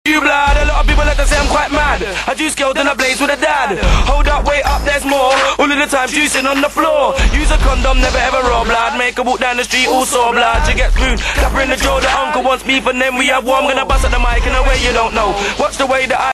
You blood, a lot of people like to say I'm quite mad. I juice girls and I blaze with a dad. Hold up, wait up, there's more. All of the time juicing on the floor. Use a condom, never ever raw blood. Make a walk down the street, all sore blood. She gets glued, clapper in the jaw. The uncle wants beef and then we have war. I'm gonna bust at the mic in a way you don't know. Watch the way that I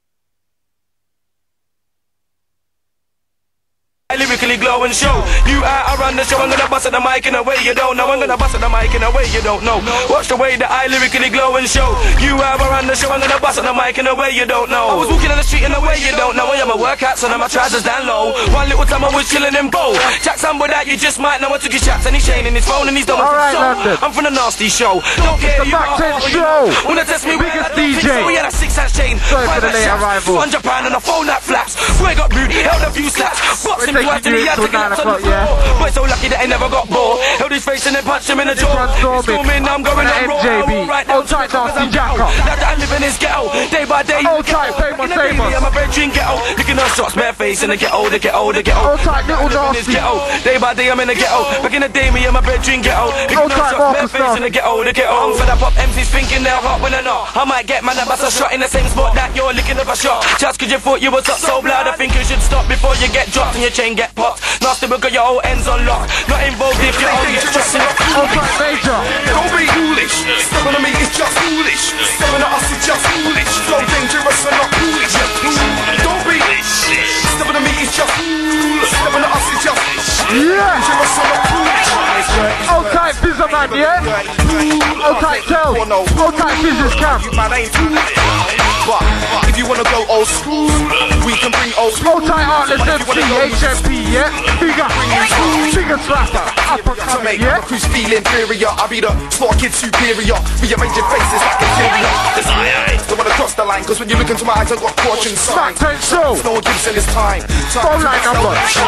lyrically glow and show. You out, I run the show. I'm gonna bust at the mic in a way you don't know. I'm gonna bust at the mic in a way you don't know. Watch the way that I lyrically glow and show. You out, I run the show. I'm gonna bust at the mic in a way you don't know. I was walking on the street in a way you don't know. I am a workout, so now my trousers down low. One little time I was chilling in bowl. Jack somebody that you just might know. I took his shots and he's shaning his phone and he's done with his soul. I'm from the nasty show. Don't care you are or you know. Wanna test me with a DJ? So we had a 6-ounce chain. Sorry for the late arrival. £200 and a phone that flaps. Boy got rude, held a few slaps. Boxing twice and he had to get up on the floor. Boy so lucky that he never got bored. Held his face and then punched him in the jaw. Storming, I'm going on raw. Right down to it because I'm jackal. Now that I live in this ghetto, day by day. Old tight, famous, famous. I'm a bedroom ghetto. Looking on shots, bare face in the ghetto, the ghetto, the ghetto. Old tight, little nasty. Day by day I'm in the ghetto. Back in the day me and my bedroom ghetto. Looking on shots, bare face in the ghetto, the ghetto. I'm fed up MCs thinking they're hot when they're not. I might get man and bust a shot in the same spot that you're licking of a shot. Just cause you thought you was up so blood, I think you should stop before you get dropped and your chain get popped. Nasty will got your whole ends on lock. Not involved if you're all get stressed up. Major. Don't be foolish. Stepping on me is just foolish. Stepping on us is just foolish. So dangerous and not foolish. Don't be. Stepping on me is just foolish. Stepping on us is just dangerous and not foolish. Old tight Bizzer man, yeah? Old tight tell. Old tight business camp. You man ain't foolish. But if you wanna go old school, we can bring old school. Old tight Artless MC, HMP, yeah? Bigger slapper, uppercut, yeah? Who's feel inferior? I be the sport kid superior. Rearrange your faces like interior. Don't wanna cross the line, cause when you look into my eyes, I got fortune signs. So, no one gives in his time. phone line number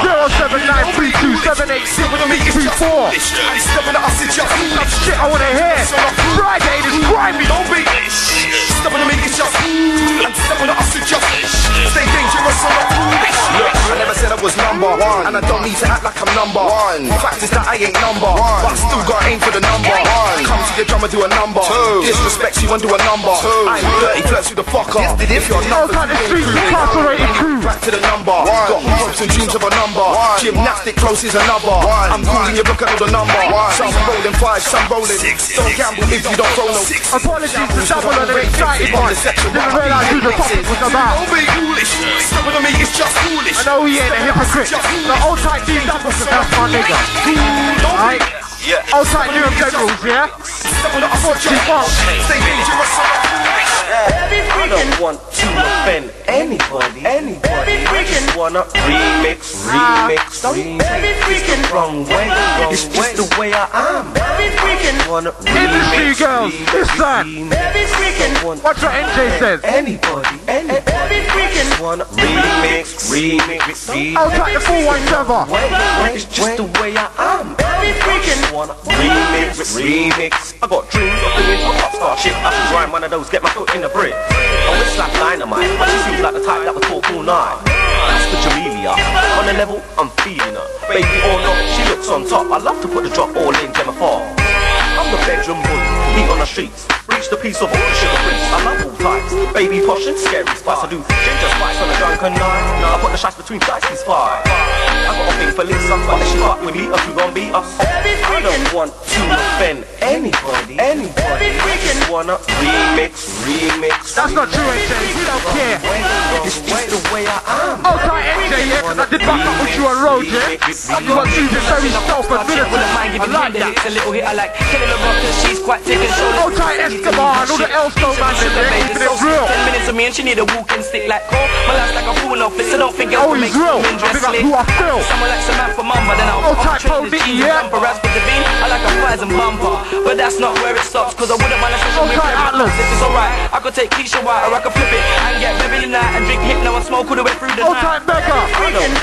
07932786334. Stepping at us, it's just Shit, I wanna hear. Friday, this grimy. don't be. Stepping at me, it's just and stepping at us, it's just stay dangerous and not foolish. Look, I never said I was number one, and I don't need to act like I'm number one. The fact is that I ain't number one, but I still got aim for the number one. Come to your drummer, do a number. Disrespect you and do a number. I ain't dirty, flirts with the fucker. If you're not the street, incarcerated crew. back to the number. Got hopes and dreams of a number. Gymnastic close is another. I'm calling you, look at all the number. Some rolling 5, some rolling 6. Don't gamble if you don't throw no. Apologies to double and an excited one. Didn't realise who the topic was about. Don't be foolish. Stepping on me is just foolish. I know he ain't a hypocrite. The old tight D doubles, that's my nigga. Alright? Old tight New Generals, yeah? Stepping on us, stay dangerous and not foolish. I don't want to offend anybody. I just wanna remix. It's the wrong way. It's just the way I am. Wanna Industry girls, this time. Watch what NJ says. Anybody. Just wanna remix. Old tight the 417. It's just the way I am. Wanna remix. I got dreams of doing pop star shit. I should rhyme one of those, get my foot in the brick. Oh, it's like dynamite, but she seems like the type that would talk all night. That's the Jamelia. On the level, I'm feeling her. Baby or not, she looks on top. I love to put the drop all in Gemma Farr. I'm the bedroom bully, heat on the streets. Reach the piece of all the sugar fruits. I love all types. Baby posh and scary spice. I do ginger spice on a drunken night. I put the shots between dicey's fire. I got a thing for Lisa, but if she fuck with me, you gon' beat us. I don't want to offend anybody. Just wanna remix. That's not true, NJ. We don't care. It's just the way I am. Old tight NJ, yeah? Cause I did back up with you on road, yeah? You got to do very self-admittedly. I like that. It's a little hit I like. Killing the rock cause she's quite thick and so Old tight Escobar and all the Elstone man in there, keeping it real. 10 minutes of me and she need a walking stick like oh, my life's like a fool office. I don't think Oh, he's real. Big up who I feel. Someone like Samantha Mamba, then I'll Old tight Pro Diddy, yeah? As for Devine, I like a fries and bumper. But that's not where it stops, cause I wouldn't mind a session with tight Atlas. If it's alright, I could take Keisha White or I could flip it and get Beverly Night and drink Hypno and smoke all the way through the Old night. tight Becca. I don't want to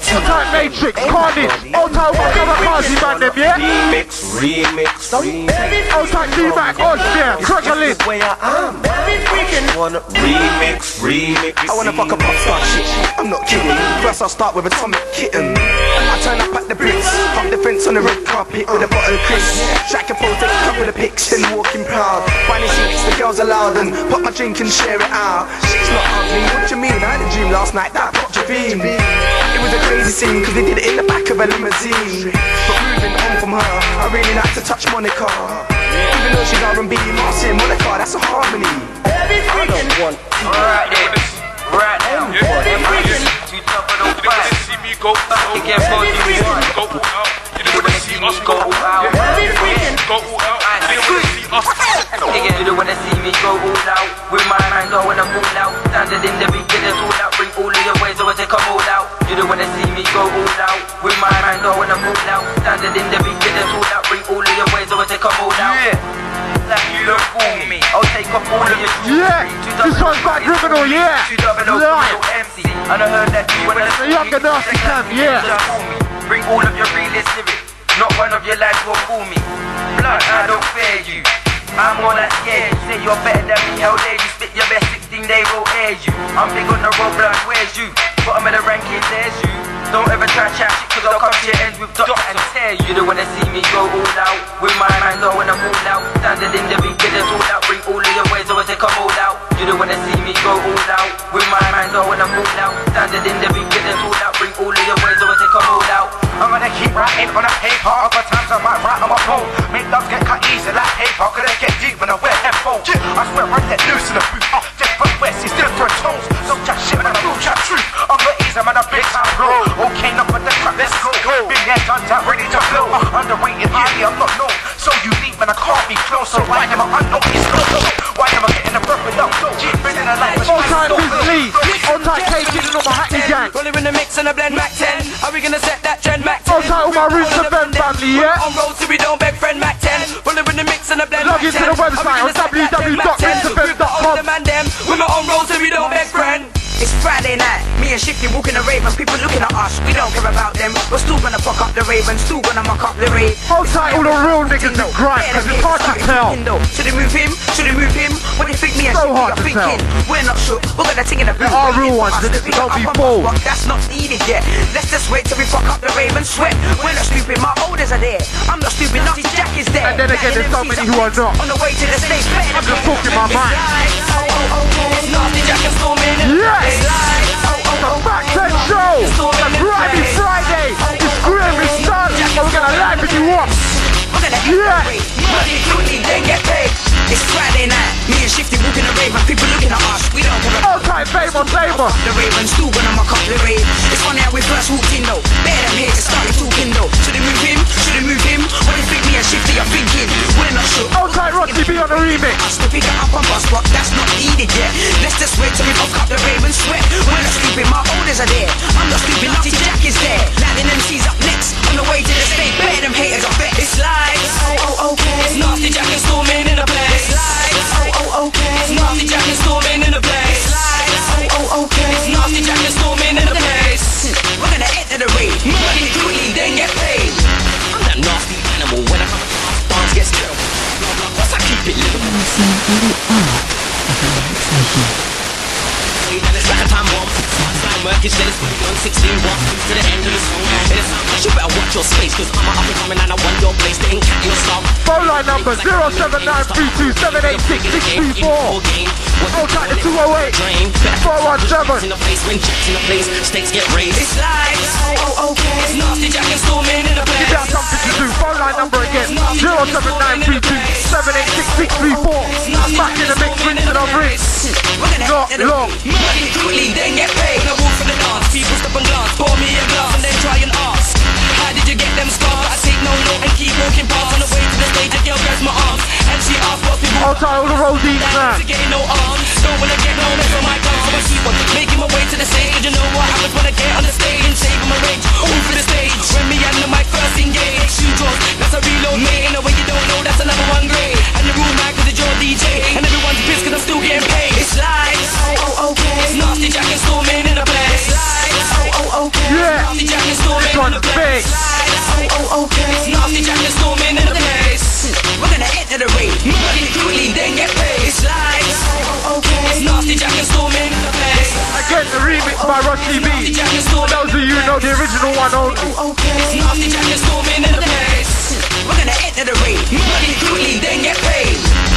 Old type Matrix, Carnage, old type Kamikaze man them, yeah? Remix. Old type D-Mac, Osmia, Crocodile. Where I am. Wanna remix. I wanna fuck a pop star shit. I'm not kidding. First I'll start with Atomic Kitten. I turn up at the Brits, pump the fence on the red carpet with a bottle of Chris. Track a pose, take a couple of pics, then walking proud. Finding seats, the girls are loud and pop my drink and share it out. She's not ugly, what you mean? I had a dream last night that popped your beam. It was a crazy scene, cause they did it in the back of a limousine. But moving on from her, I really like to touch Monica. Even though she's R&B, Marcy and Monica, that's a harmony. I don't want. Right there, right now. You don't wanna see me go out. You can't go out. You don't wanna see us go out. You don't wanna see me go all out. With my mind, I wanna pull out. Standing in the beginning, all out. Bring all of your ways, I wanna come all out. You don't wanna see me go all out. With my mind, I wanna pull out. Standing in the beginning, all out. Bring all of your ways, I wanna come all out. Like you don't fool me, I'll take off all of your jewelry. Yeah, this one's by Criminal, yeah. MC, and I heard that you wanna the younger nasty camp, yeah. Bring all of your realest lyrics. Not one of your lads will fool me. Blood, I don't fear you. I'm all that scared. You say you're better than me, how dare you spit your best 16, they will air you. I'm big on the road, blood, where's you? Bottom of the ranking, there's you. Don't ever try to chat shit, cause I'll come to your ends with dots and tear you. You don't wanna see me go all out. With my mind, I wanna fall out. Standing in the beginners, all out. Bring all of your ways, I wanna come all out. You don't wanna see me go all out. With my mind, I wanna fall out. Standing in the beginners, all out. Bring all of your ways, I wanna come all out. I'm gonna keep writing on a paper. Other times I might write on my phone. Make dogs get cut easy like paper. Cause they get deep when I wear headphones. I swear I get loose in the boot. Just from West, it's different tones. Don't chat shit, man, I will chat truth. I'm not easy, man, a big time roll. Okay, now put the crap, let's go. Big head guns out, ready to blow. Underrated, highly, I'm not known. So unique, man, I can't be close. So why am I unnoticed? Why am I getting a breath without no? Been in a life, Old time Busy, old time K-Kid and all my hackney gang. Rolling in the mix and a blend Mac 10. Are we gonna set that trend Mac 10? Old time all my roots and Ben family, yeah? On road so we don't beg friend Mac 10. Rolling in the mix and a blend Log into the website on www.rinsandben.com. We're not on road so we don't beg friend. It's Friday night, me and Shifty walking the rave and people looking at us, we don't care about them. We're still gonna fuck up the rave and still gonna muck up the rave. Hold tight all the real niggas that grind, cause it's hard to tell. Should they move him? Should they move him? What do you think me and So Shifty hard are to thinking? tell. We're not shook, we're gonna take in the There are real ones, don't be bold. But that's not needed yet. Let's just wait till we fuck up the rave and sweat. We're not stupid, my olders are there. I'm not stupid, Naughty Jack is there. And then again, there's so many who are not. On the way to the stage, I'm just talking my mind. Naughty Jack and storming in the Yes! The Mac 10 show! The grimy Friday! It's grim, it's done! But we're gonna live it you up! Yeah! Money, then get paid. It's Friday night, me and Shifty walking the rave and people looking at us. We don't care about All time flavor, flavor! the rave and still gonna muck up the rave. It's funny how we first walked in though. Bear them here to start talking though. Should they move him? Should they move him? What do you think me and Shifty are thinking? We're not sure. All time Rocky B on the remix! Us to pick it up on bus, but that's not needed yet. Let's just wait till we fuck up the rave and sweat. We're not stupid, my olders are there. I'm not stupid, Naughty Jack is there. Latin MC's up next, on the way to the stage. Bear them haters, I bet. It's live. Okay. It's Naughty Jack and storming in the place. It's live. Okay. It's Naughty Jack and storming in the place. Okay. It's Naughty Jack and storming in the place. We're gonna enter the rave. Money quickly, then get paid. I'm that nasty animal when I come bombs get still. Plus I keep it little. And it's like a time bomb. Slime work is jealous, but on 16 walk to the end of the song. And it's like, you better watch your space, cause I'm up and coming and I want your place to ink at your song. Phone line number 07932786634. Hold tight to 208 417. In the place when Jack's in the place, stakes get raised. It's live. Okay. It's Naughty Jack and storming in the place. Give that something to do. Phone line number again 07932786634. Back in the mix, rinse and unrinse. We're gonna Not enter the long. Money quickly, then get paid. When I walk for the dance, people stop and glance, pour me a glass and then try and ask, how did you get them scars? I take no note and keep walking past. On the way to the stage, a girl grabs my arms and she asks what people Hold tight all the road deep, man. to get no arms. Don't wanna get no mess on my guns, so I keep on making my way to the stage. Cause you know what happens when I get on the stage and saving my rage. All for the stage, when me and the mic first engage. Shoe draws, that's a reload, mate. In a way you don't know, that's another one grade. And the room man, cause it's your DJ. And everyone's pissed cause I'm still getting paid. It's live. Okay. It's Naughty Jack and storming in the place. Okay. Yeah. Naughty Jack and okay. It's Nasty Jack and storming in the place. We're gonna enter the raid, murder it quickly, then get paid. It's live, okay. It's Nasty Jack and storming in the place. Again, the remix by Rusty B. For those of you who know the original one only. Okay. It's Nasty Jack and storming in the place. We're gonna enter the raid, murder it quickly, then get paid.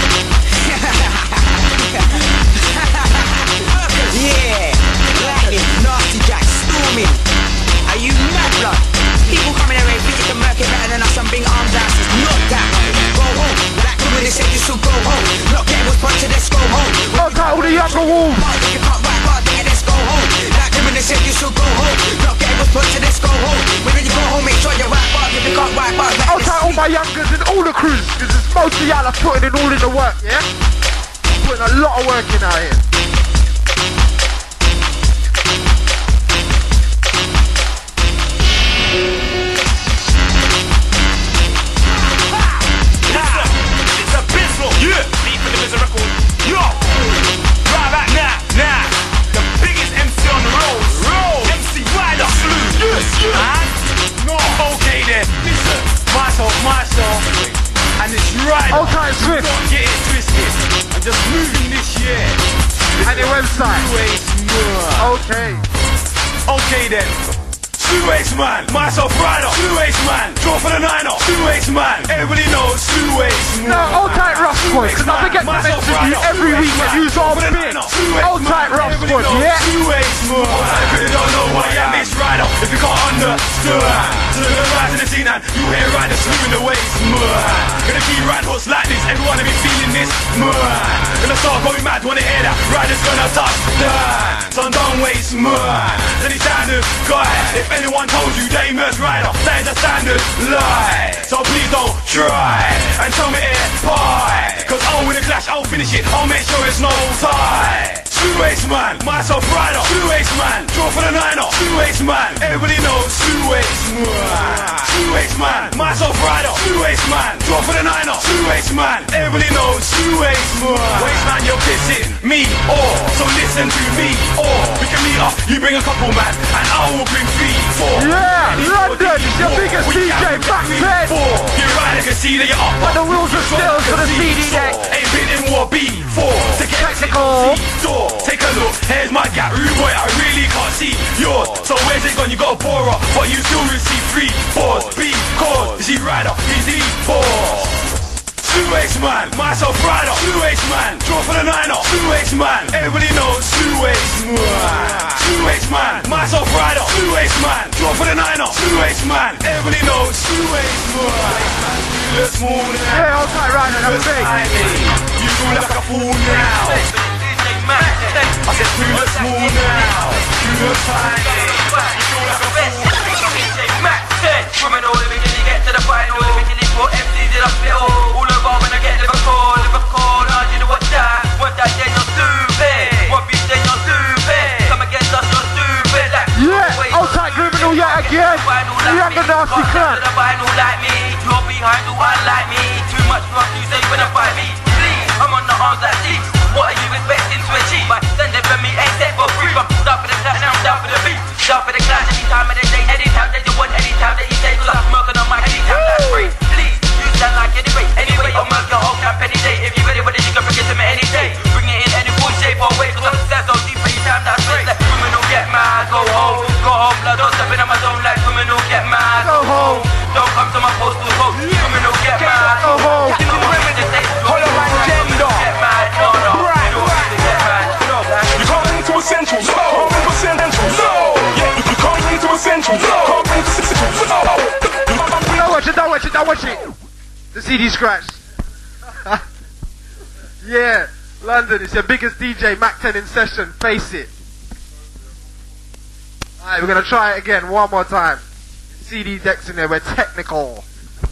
Yeah, lightning, Nasty Jack, storming. Are you mad, blood? People coming away, think you can murk it better than us and bring arms out. Not that. Go home. Like when they said you should go home. Not get what's punch to let's go home. Okay, all the younger wolves. You can't write hard, then let's go home. Like when they said you should go home. Not get what's punch to let's go home. When you go home, make sure you write hard. If you can't write hard, Okay, all my youngers and all the crews, because it's mostly y'all are putting in all in the work, yeah? Putting a lot of work in out here. It's abysmal. Yeah. Deep in the Blizzard record. Yo. Right back now. The biggest MC on the road. MC Rider. Yes. No. Okay then. Listen. Myself. And it's right. Okay, Swift. Don't get it twisted. I'm just moving this year. And your website. Okay. Okay then. Suez man, myself rider. Suez man, draw for the 9-0. Suez man, everybody knows Suez man. No, hold tight, rough squad, because I forget to mention you every week and use all the bit. Hold tight, rough squad, yeah? Suez man. I really don't know why I'm this rider. If you can't understand, so they're gonna rise to the scene and you hear riders moving the ways, man. Gonna keep riding horse like this, everyone will be feeling this, man. Gonna start going mad when they hear that riders gonna touch down. So don't waste, man. Then he's standard guy. If anyone told you they merge rider, that is a standard lie. So please don't try and tell me it pie. Cause I'll win a clash, I'll finish it, I'll make sure it's no tie. Suez man, myself rider. Suez man, draw for the 9-0. Suez man, everybody knows Suez man. Suez man, myself rider. Suez man, draw for the 9-0. Suez man, everybody knows Suez man. Waste man, you're kissing me, or so listen to me, or we can meet up. You bring a couple man, and I will bring 3, 4. Yeah, London, your biggest DJ, Mac 10. You rider can see that you're up. But the wheels are still for the CD day. Ain't been in war B4. Take a Technical. door. Take a look, here's my gap, rude boy, I really can't see yours. So where's it gone? You got a poorer, but you still receive 3 4s. Because is he rider? Is he boss? Suez man, myself rider. Suez man, draw for the 9-0. Suez man, everybody knows Suez man. Suez man, myself rider. Suez man, draw for the 9-0. Suez man, everybody knows Suez man. Let's move now. Yeah, hold tight, right now, that's big. You do like a fool now. I said, let's move now. You look tiny. You feel like a fool. DJ Mac 10. Criminal, living till you get to the final. Living till you put MCs in a fiddle. All over when I get Liverpool. Now you know what that. One that then you're stupid. One beat then you're stupid. Come against us, you're stupid. Like, yeah, hold tight, criminal yet again. The younger nasty clan. Like me. You're behind the one like me. Too much rock you say when I fight me. Please, I'm on the arms like these. What are you expecting to achieve? By sending for me ain't set for free. I'm down for the clash and I'm down for the beat. Down for the clash any time of the day, anytime that you want, anytime that you say. Cause I'm smoking on my anytime that's free. Please, you sound like anyway, I'll murk your whole camp any day. If you ready with it, you can bring it to me any day. Bring it in any full shape or way. Cause I'm sad so deep anytime that's straight. Like criminal get mad, go home, blood. Don't step in my zone like criminal get mad, go home. Don't come to my postal code. Criminal get mad, go home. Hold on, agenda. Get mad, no. You can't bring to essential, no. Can't bring to essential, no. Yeah, you can't bring to essential, no. Can't bring to essential, no. Don't watch it. The CD scratch. Yeah, London, it's your biggest DJ, Mac 10 in session, face it. Alright, we're gonna try it again, one more time. CD decks in there, we're technical.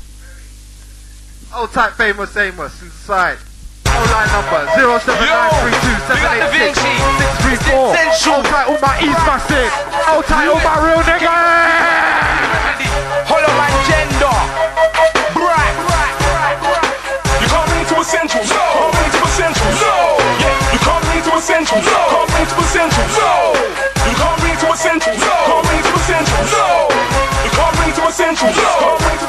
Old type famous Amos inside. Line number 07932 786 634. Hold tight all my East Massive. Hold tight all my real niggas. Hold on, my gender. Right. You can't bring to essential, no. Can't bring to essential, no. Yeah, you can't bring to essential, no. Can't bring to essential, no. You can't bring to essential, no. Can't bring to essential, no. You can't bring to essential, no. Can't bring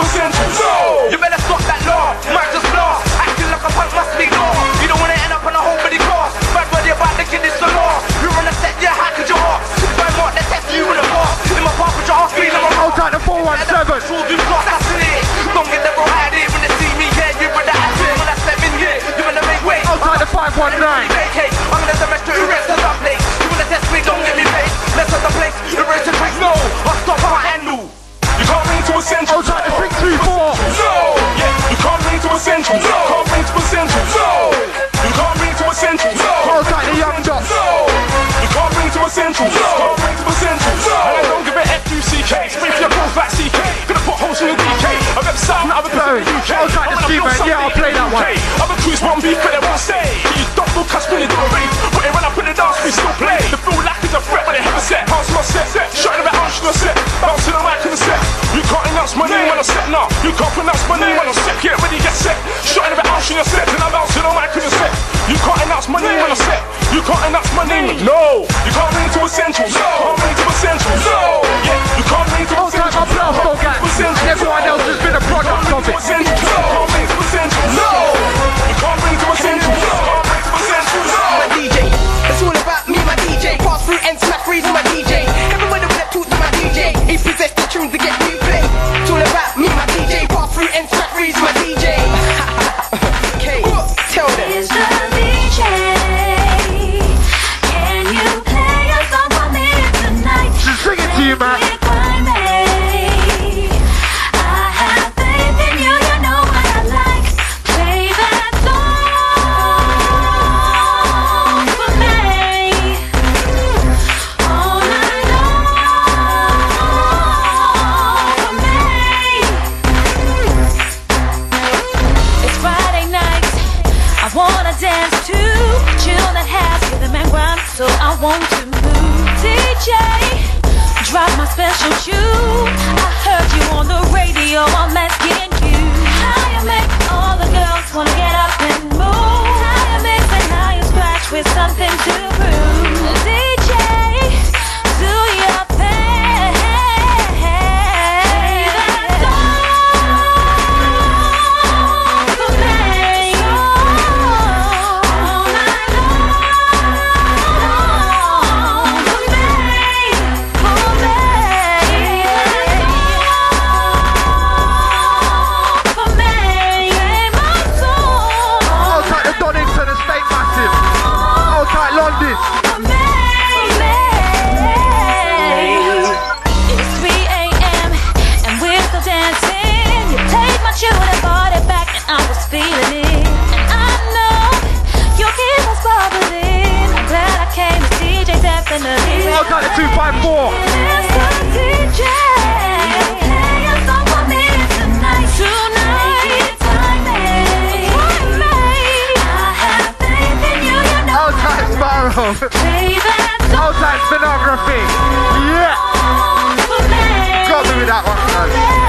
No, you can't ring to Essentials. No, can't ring to Essentials. No, yeah, you can't ring to Essentials. All time my Blasto gang, and everyone else has been a product of it. No, can't ring to Essentials. No, you can't ring to Essentials. No, can't ring to Essentials. No. My DJ, it's all about me, my DJ. Pass through and smash freeze my DJ. Everyone that talk to my DJ, he possessed the tunes to get replay. It's all about me, my DJ. Pass through and smash freeze my DJ. Okay, tell them. Is the DJ? Can you play a song for me tonight? Just sing it to you, man. I have faith in you, you know what I like. Play that song for me all night long for me. It's Friday night, I wanna dance to a tune that has rhythm and rhyme, so I want to move. DJ, drop my special tune. I heard you on the radio, I'm asking you how you make all the girls wanna get up and move. How you mix and how you scratch with something to prove. DJ, do your thing. That song for me all night long for me, my soul. All tight the Donington Estate Massive. All tight London. It's 3 a.m. and we're still dancing. You played my tune and brought it back, and I was feeling it. And I know your heat was bubbling. I'm glad I came to DJ definitely. All tight the 254. It's the DJ. Play a song for me tonight. I have faith in you, you know. All tight Sparrow. Play that song All tight Stenography. Yeah. for me. Got me with that one, man.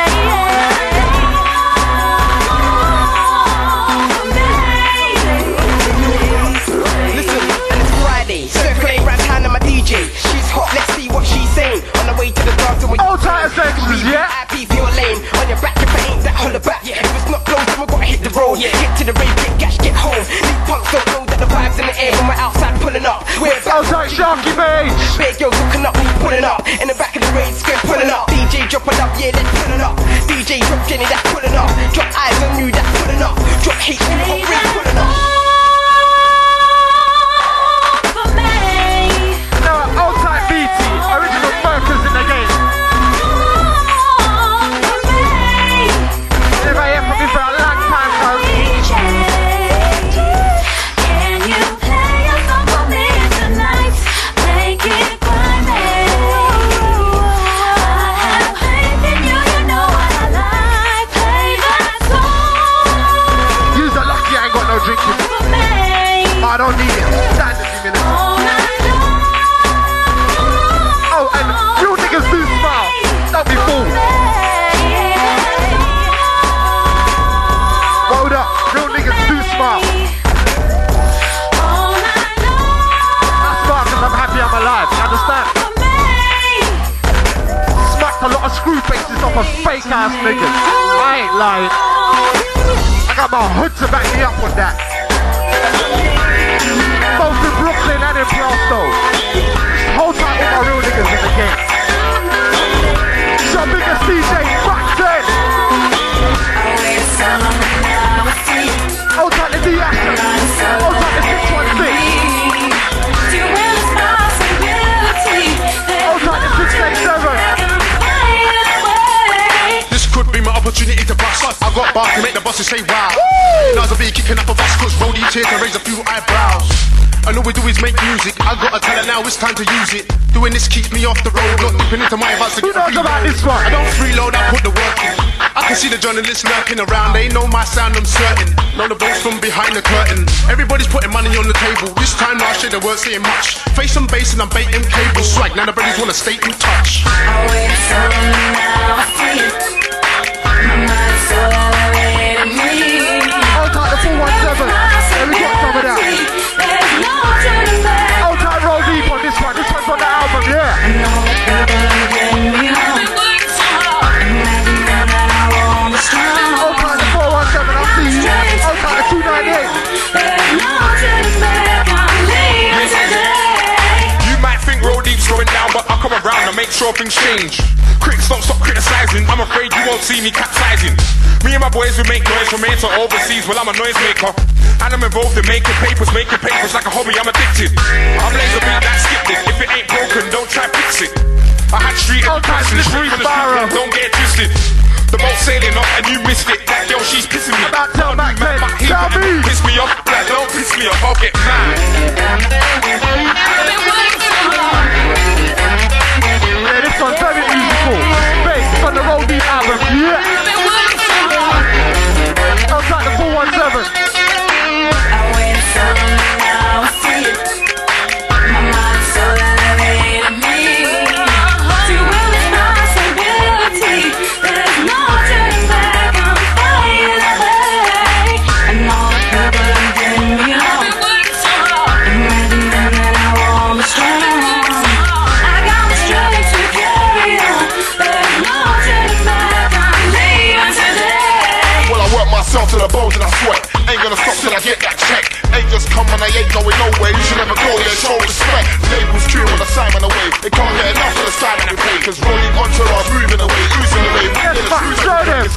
Listen, and it's Friday. Circulate round town on my DJ. She's hot, let's see what she's saying. On the way to the dance, and we All tight Essentials, yeah. IP for your lane. On your back, if it ain't that holler back. If it's not close, then we gotta hit the road. Get to the rave, get gash, get home. These punks don't know that the vibes in the air when we're outside pulling up. We're All tight Sharky Beige. big girls hooking up, we pulling up. In the back of the rave, square pulling up. DJ dropping up, yeah, that's pulling up. DJ drop Jenny, that's pulling up. Drop eyes on you, that's pulling up. Drop heat, you hot ring, pulling up. Now, all tight BT. Original Burkers in the game. If I hear from you for a long time, cuz. Can you play a song for me tonight? Make it funny. I have faith in you, you know what I like. Play that song You's are lucky I ain't got no drinking. for me I don't need it. Stand a few minutes. all night long. Oh, and real niggas do smile. Don't be fooled. Hold up. Real niggas do smile. All night long I smile because I'm happy I'm alive. You understand? for me. Smacked a lot of screw faces off of fake ass niggas. I ain't lying. I got my hood to back me up on that. Both in Brooklyn and in Blasto. Hold tight all my real niggas in the game. It's your biggest DJ back then. Hold tight the D-Action. Hold tight the 616. Hold tight the 687. This could be my opportunity to bust. I got bars to make the bosses say wow. Now's a be kicking up a bus, cause Rollie's here to raise a few eyebrows. And all we do is make music. I got a talent now, it's time to use it. Doing this keeps me off the road, not dipping into my advice to Who get a knows about reload. this one? I don't freeload, I put the work in. I can see the journalists lurking around. They know my sound, I'm certain. Know the boats from behind the curtain. Everybody's putting money on the table. This time last year they weren't saying much. Face and bass and I'm baiting cables. Swag, now the brothers wanna stay in touch. Hold tight the 417. Yeah, we got some of that. Hold tight make sure things change. Critics don't stop criticising, I'm afraid you won't see me capsizing. Me and my boys, we make noise from here to overseas, well I'm a noisemaker. And I'm involved in making papers like a hobby, I'm addicted. I'm laser beat, that skipped it. If it ain't broken, don't try fix it. I had street education, straight from the street, don't get twisted. The boat sailing up and you missed it. That girl, she's pissing me. Tell me. Piss me off, like, don't piss me off, I'll get mad. Yeah, this one's very musical. Bass on the Roll Deep album. Yeah. Sounds like the 417. I went solo, now I see it. My mind's so elevated me. To witness my stability. There's no turning back, I'm flying away. And all the people are getting me home. Imagine that I won't be strong. I got the strength to carry on. There's no turning back, I'm leaving today. Well, I work myself to the bones and I sweat. Ain't gonna stop till I get that check. Ain't just come and I ain't going nowhere. You should never go, yeah, show respect. Labels tune with a Simon away. They can't get enough of the side that we pay. Cause rolling entourage moving away, oozing away. Yes, fucking show them.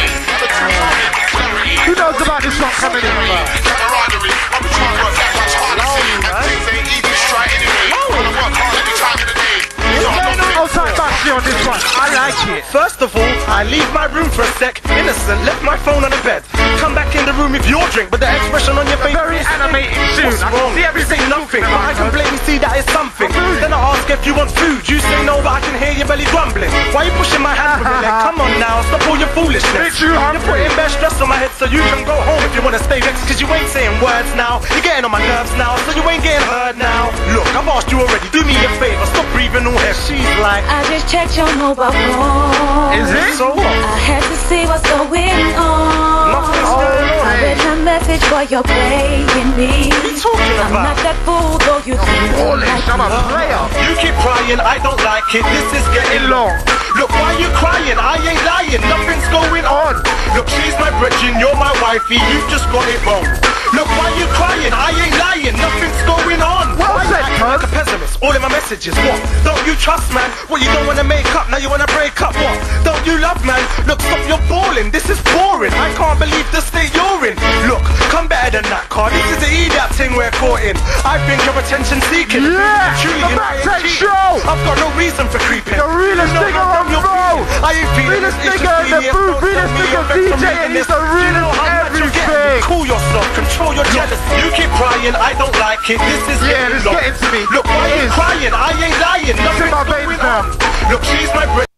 Who knows about this song coming in? Camaraderie, I'm trying to work that much harder. And things ain't easy to try anyway. Wanna work hard every time of the day. Outside Baxi on this one. I like it. First of all, I leave my room for a sec. Innocent, left my phone on the bed. Come back in the room with your drink, but the expression on your face Very animated tune. what's wrong? See everything. Say nothing, but I can blatantly see that it's something. Then I ask if you want food. You say no, but I can hear your belly grumbling. Why you pushing my hand with your leg? Come on now, stop all your foolishness. Bitch, you're putting bare stress on my head, so you can go home if you wanna stay vexed. Cause you ain't saying words now. You're getting on my nerves now, so you ain't getting heard now. Look, I've asked you already. Do me a favor, stop breathing all here. She's like, I just checked your mobile phone. Is it? so what? I had to see what's going on. Nothing's going on. I read your message, boy, you're playing me. What are you talking I'm about? not that fool, though you think I'm a player. You keep crying, I don't like it, this is getting long. Look, why you crying? I ain't lying, nothing's going on. Look, she's my brethren, you're my wifey, you've just got it wrong. Look, why you crying? I ain't lying, nothing's going on. Well Why you said, acting like a pessimist? All in my messages, what? Don't you trust, man? What, you don't wanna make up, now you wanna break up, what? Don't you love, man? Look, stop your balling, this is boring. I can't believe the state you're in. Look, come better than that, car. This is the idiot thing we're caught in. I think you're attention seeking. Yeah, Truly, the you know, I ain't Backtail cheating. Show. I've got no reason for creeping. The realest You know nigga how on dumb you're roll. feeling. I ain't feeling Realest this, it's nigga just in the BS, booth, don't realest tell me nigga you're vexed from DJ, reading and he's this. the Do you know realest how much you're getting? everything. Cool yourself, control your jealousy. You keep crying, I don't like it, this is Yeah, getting it's long. getting to me. Look, why It you is. crying? I ain't lying, nothing's my going baby on. Look, she's my brethren,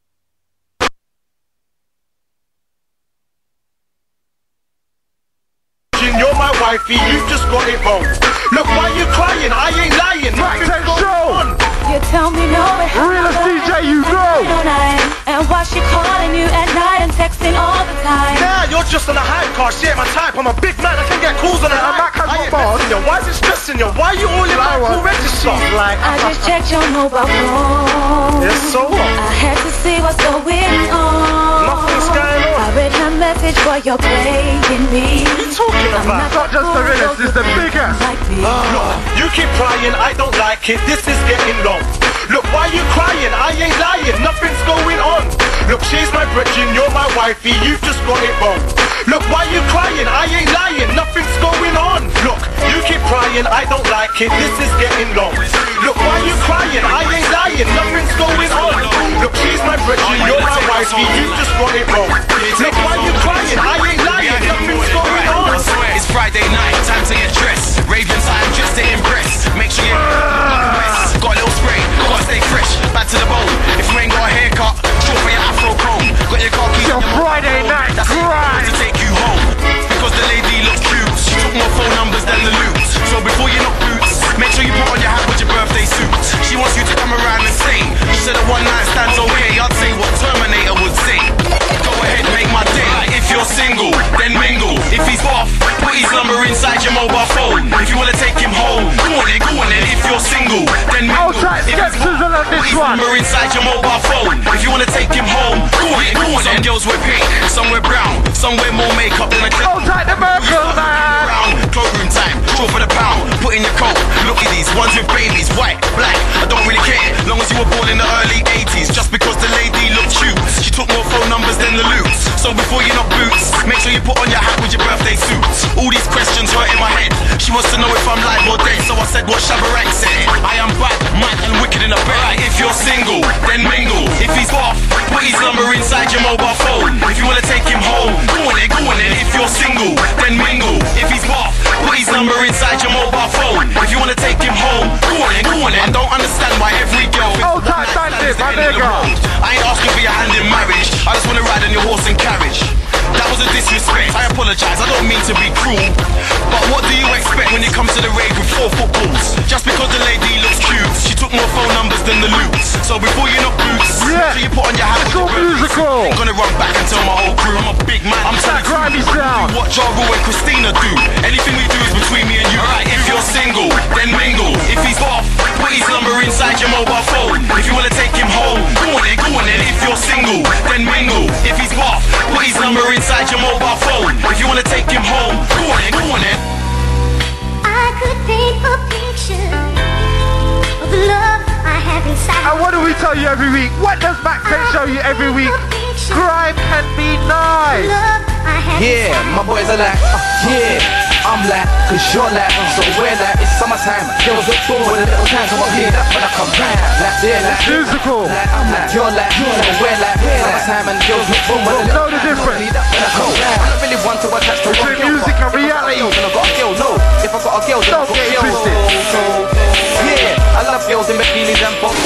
you're my wifey, you've just got it wrong. Look, why you crying? I ain't lying, nothing's Backtail going Show. on. You tell me no, Realest DJ you know. and why she calling you at night and texting all the time. Nah, you're just on a hype car, she ain't my type. I'm a big man, I can get calls on a Yeah, hype. Mac has I my ain't balls. messing you. Why is it stressing you? Why you all in my Flower. cool register? Like, I just checked your mobile phone. yes, so what? I had to see what's going on. Nothing's going on. I read her message, boy, you're playing me. What are you talking I'm about? Not just the realest, it's the biggest. like me. Look, you keep crying, I don't like it, this is getting long. Look, why you crying? I ain't lying, nothing's going on. Look, she's my brethren, you're my wifey, you've just got it wrong. Look, why you crying? I ain't lying, nothing's going on. Look, you keep crying, I don't like it, this is getting long. Look, why you crying? I ain't lying, nothing's going on. Look, she's my brethren, you're my wifey, you've just got it wrong. Look, why you crying? I ain't lying, nothing's going on. I swear it's Friday night, time to get dressed. Raving time just to impress. Make sure you got a little spray, gotta stay fresh. Back to the bowl. If you ain't got a haircut, short for your afro comb. Got your car keys Your in your Friday night That's grind. to take you home. Because the lady looks cute. She took more phone numbers than the loot. So before you knock boots, make sure you put on your hat with your birthday suit. She wants you to come around and sing. She said a one night stand's okay. I'd say what Terminator would say. Go ahead, make my day. If you're single, then mingle. If he's off, put his number inside your mobile phone. If you wanna take him home, go on then. If you're single, then mingle. Outside If he's skepticism on put this his one. number inside your mobile phone. If you wanna take him home, go on then. Some girls wear pink, some wear brown, some wear more makeup than a clown. Outside the Merkel, man. Cloakroom time, draw for the pound, put in your coat. Look at these ones with babies, white, black. I don't really care, long as you were born in the early nigga. I ain't asking for your hand in marriage. I just wanna ride on your horse and carriage. That was a disrespect, I apologise, I don't mean to be cruel. But what do you expect when you come to the rave with 4 footballs? Just because the lady looks cute, she took more phone numbers than the loot. So before you knock boots, yeah, so you put on your hat. It's all musical. I'm gonna run back and tell my whole crew I'm a big man. I'm that grimy sound. What Ja Rule and Christina do. Anything we do is between me and you. Alright, if you're single, then mingle. If he's off, put his number inside your mobile phone. If you wanna take him home, go on then. If you're single, then mingle. If he's off, put his number inside your mobile phone. If you wanna take him home, go on then. I could paint a picture of the love I have inside. And what do we tell you every week? What does Mac Pen show you every week? Grime can be nice. Yeah, my boys are like, yeah, I'm like, cause you're like, so we're like, it's summertime. Girls look forward a little time, so I'll hear that when I come round. Like, they're like, musical. Like, I'm like, you're like, so we're like, summertime and girls look forward a little time. Know the difference. I don't really want to attach to between music and reality. If I got a girl, no. If I got a girl, then don't get it twisted. So, yeah, I love girls in bikinis and pop.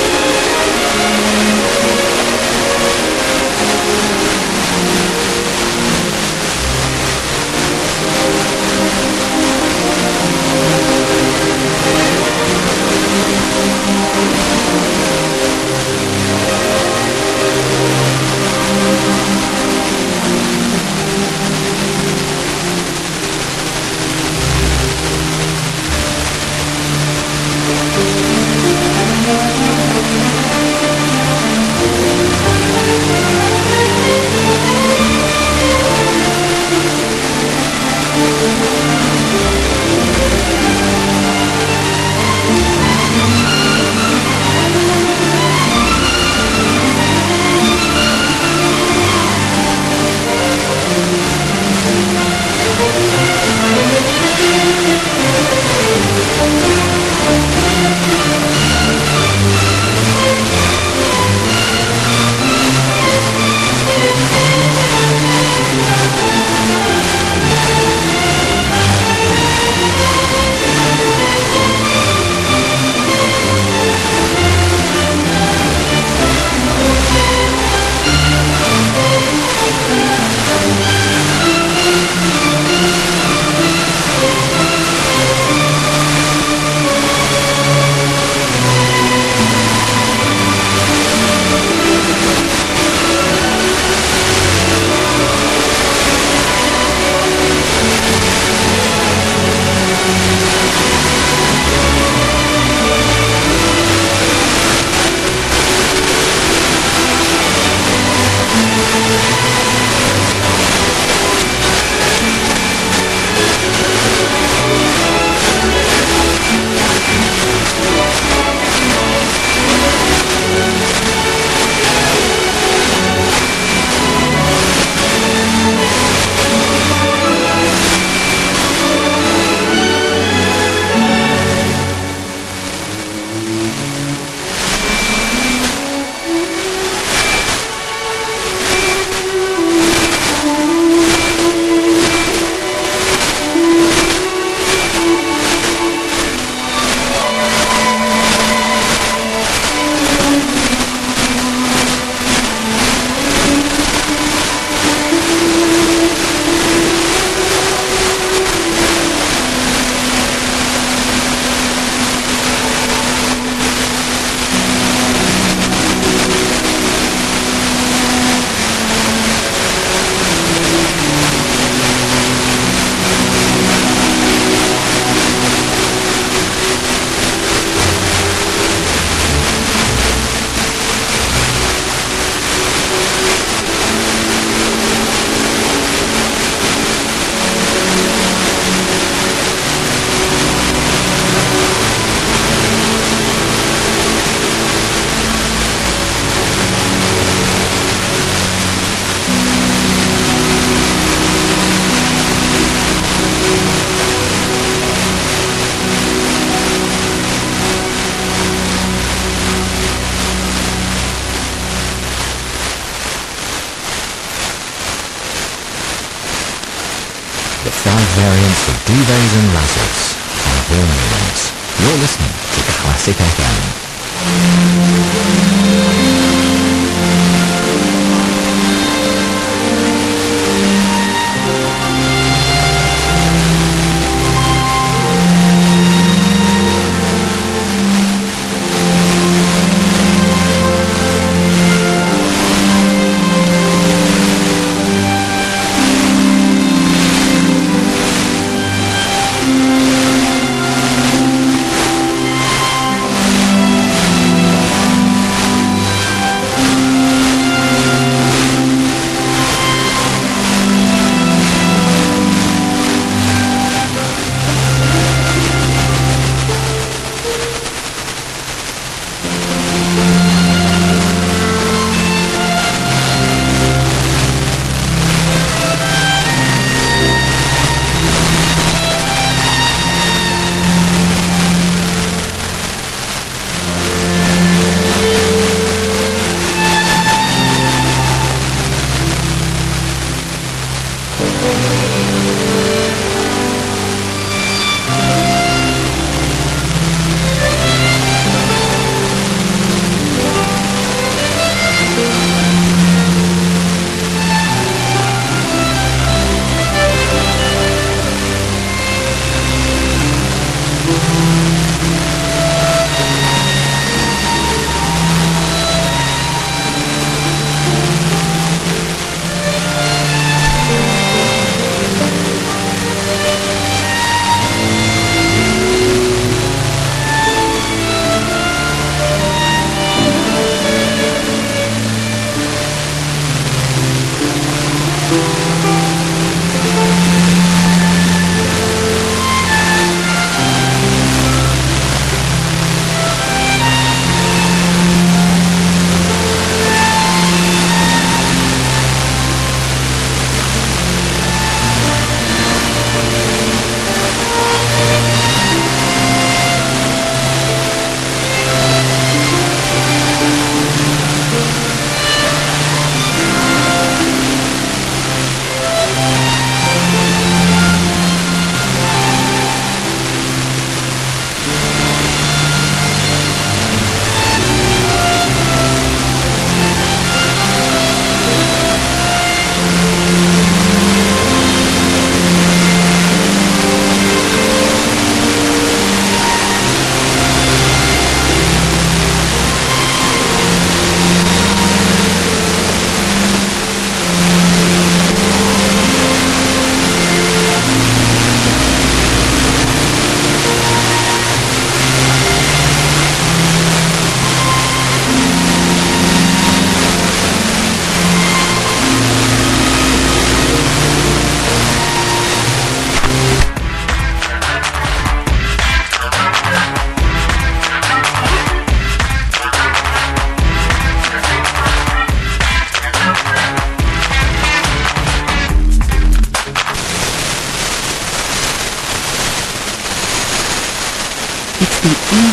The 5 variants of duvets and lassos, 5 ornaments. You're listening to Classic FM.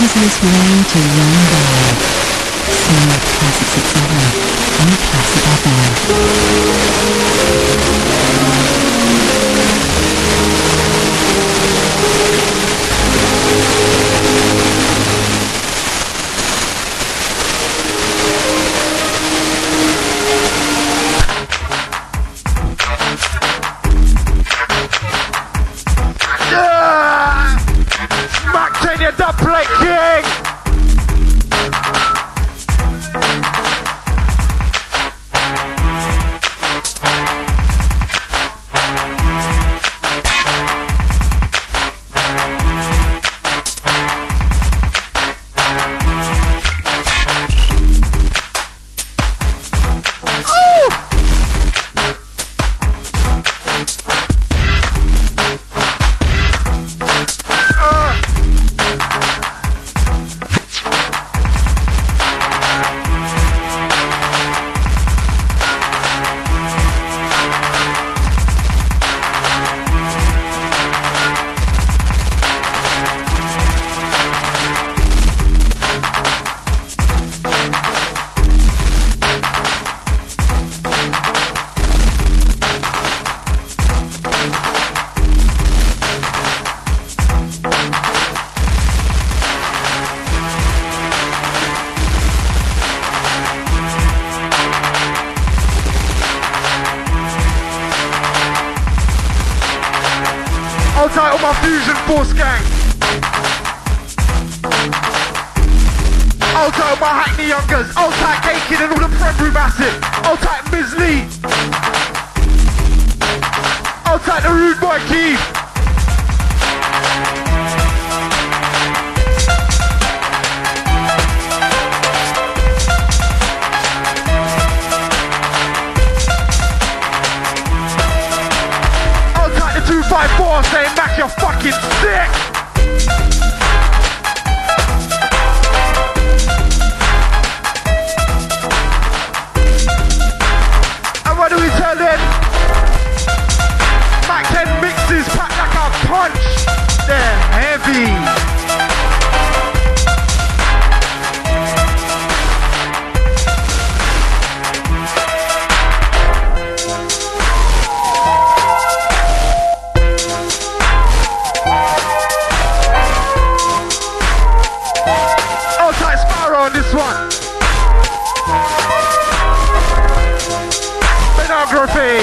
easiest way to run by. Sing at Classic 67 on Classic Mac 10, you dub plate king! Hold tight on my Fusion Force gang. Hold tight on my Hackney Youngers. Hold tight Aiken and all the Prem Massive. Hold tight Ms. Lee. Hold tight the Rude Boy Keith. Hold tight the 254 saying Mac, you're fucking sick. What do we tell them? Mac 10 mixes packed like a punch. They're heavy. Oh, tight Sparrow on this one. Pornography.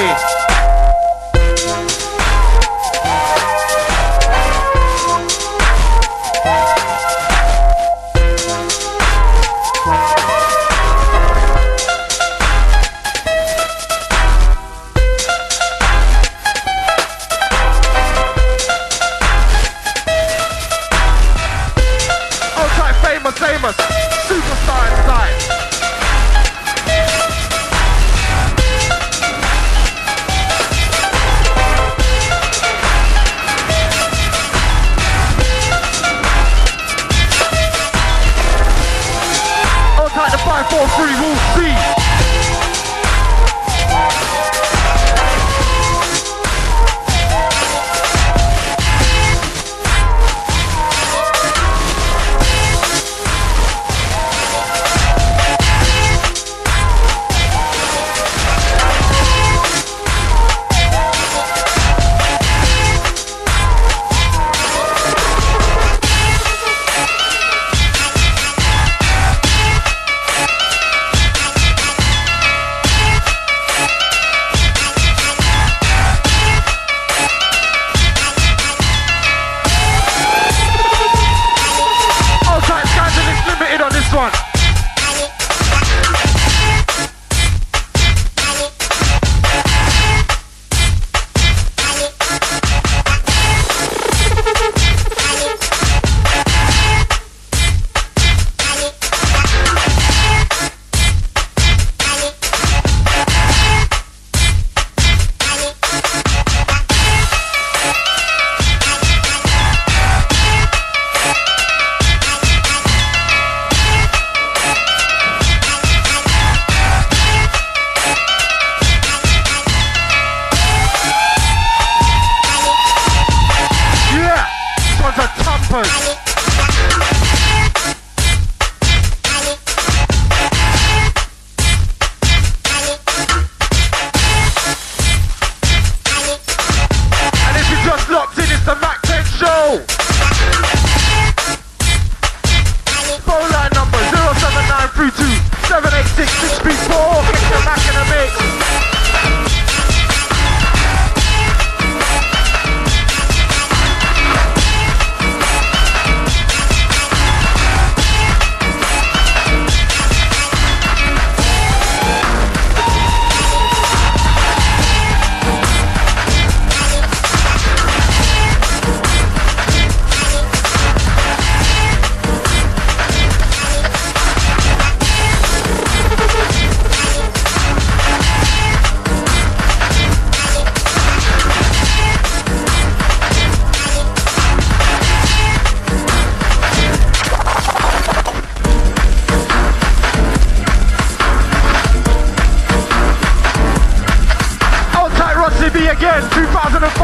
Oh, type famous, superstar inside. Like the 543, we'll see.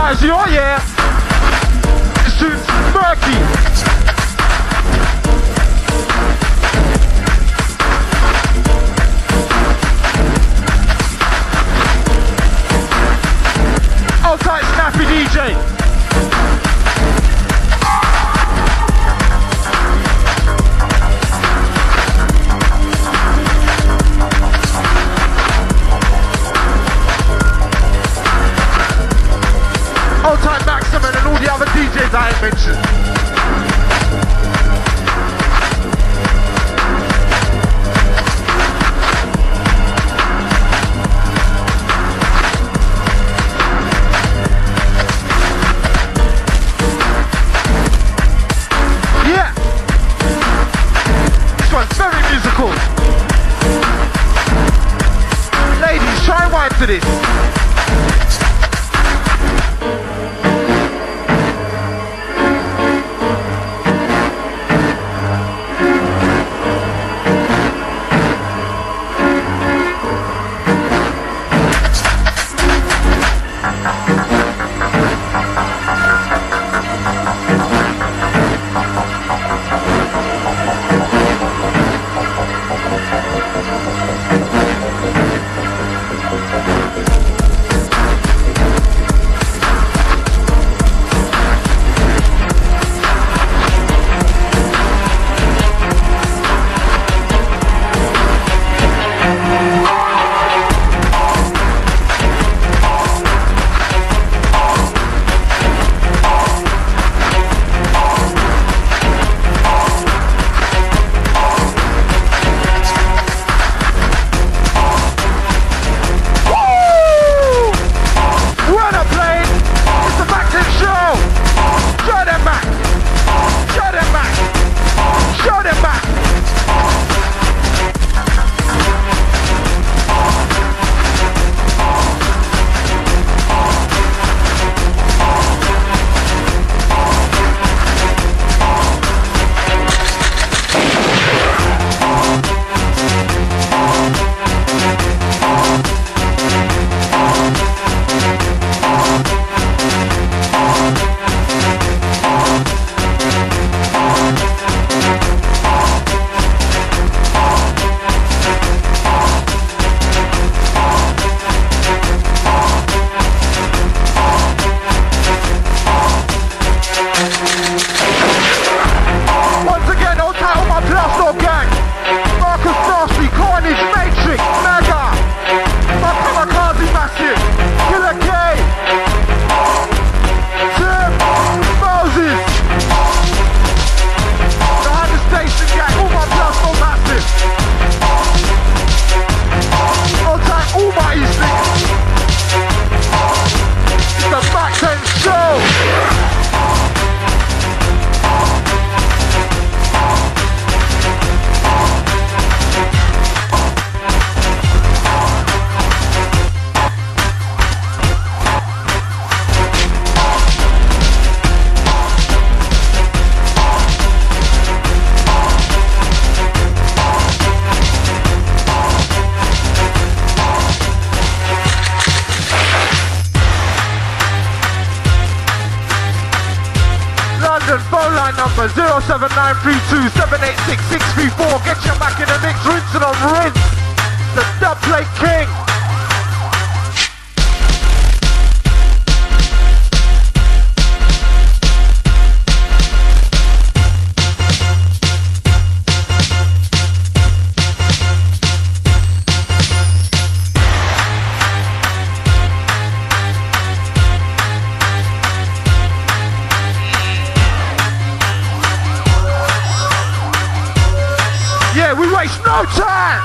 As you are, yeah. This tune's murky. Hold tight, snappy DJ. Hold tight, Maximum, and all the other DJs I ain't mentioned. Yeah! This one's very musical. Ladies, try and wipe to this. Number 07932 786 634. Get your Mac in the mix, rinse it on rinse. The Dub Plate King. Yeah, we waste no time!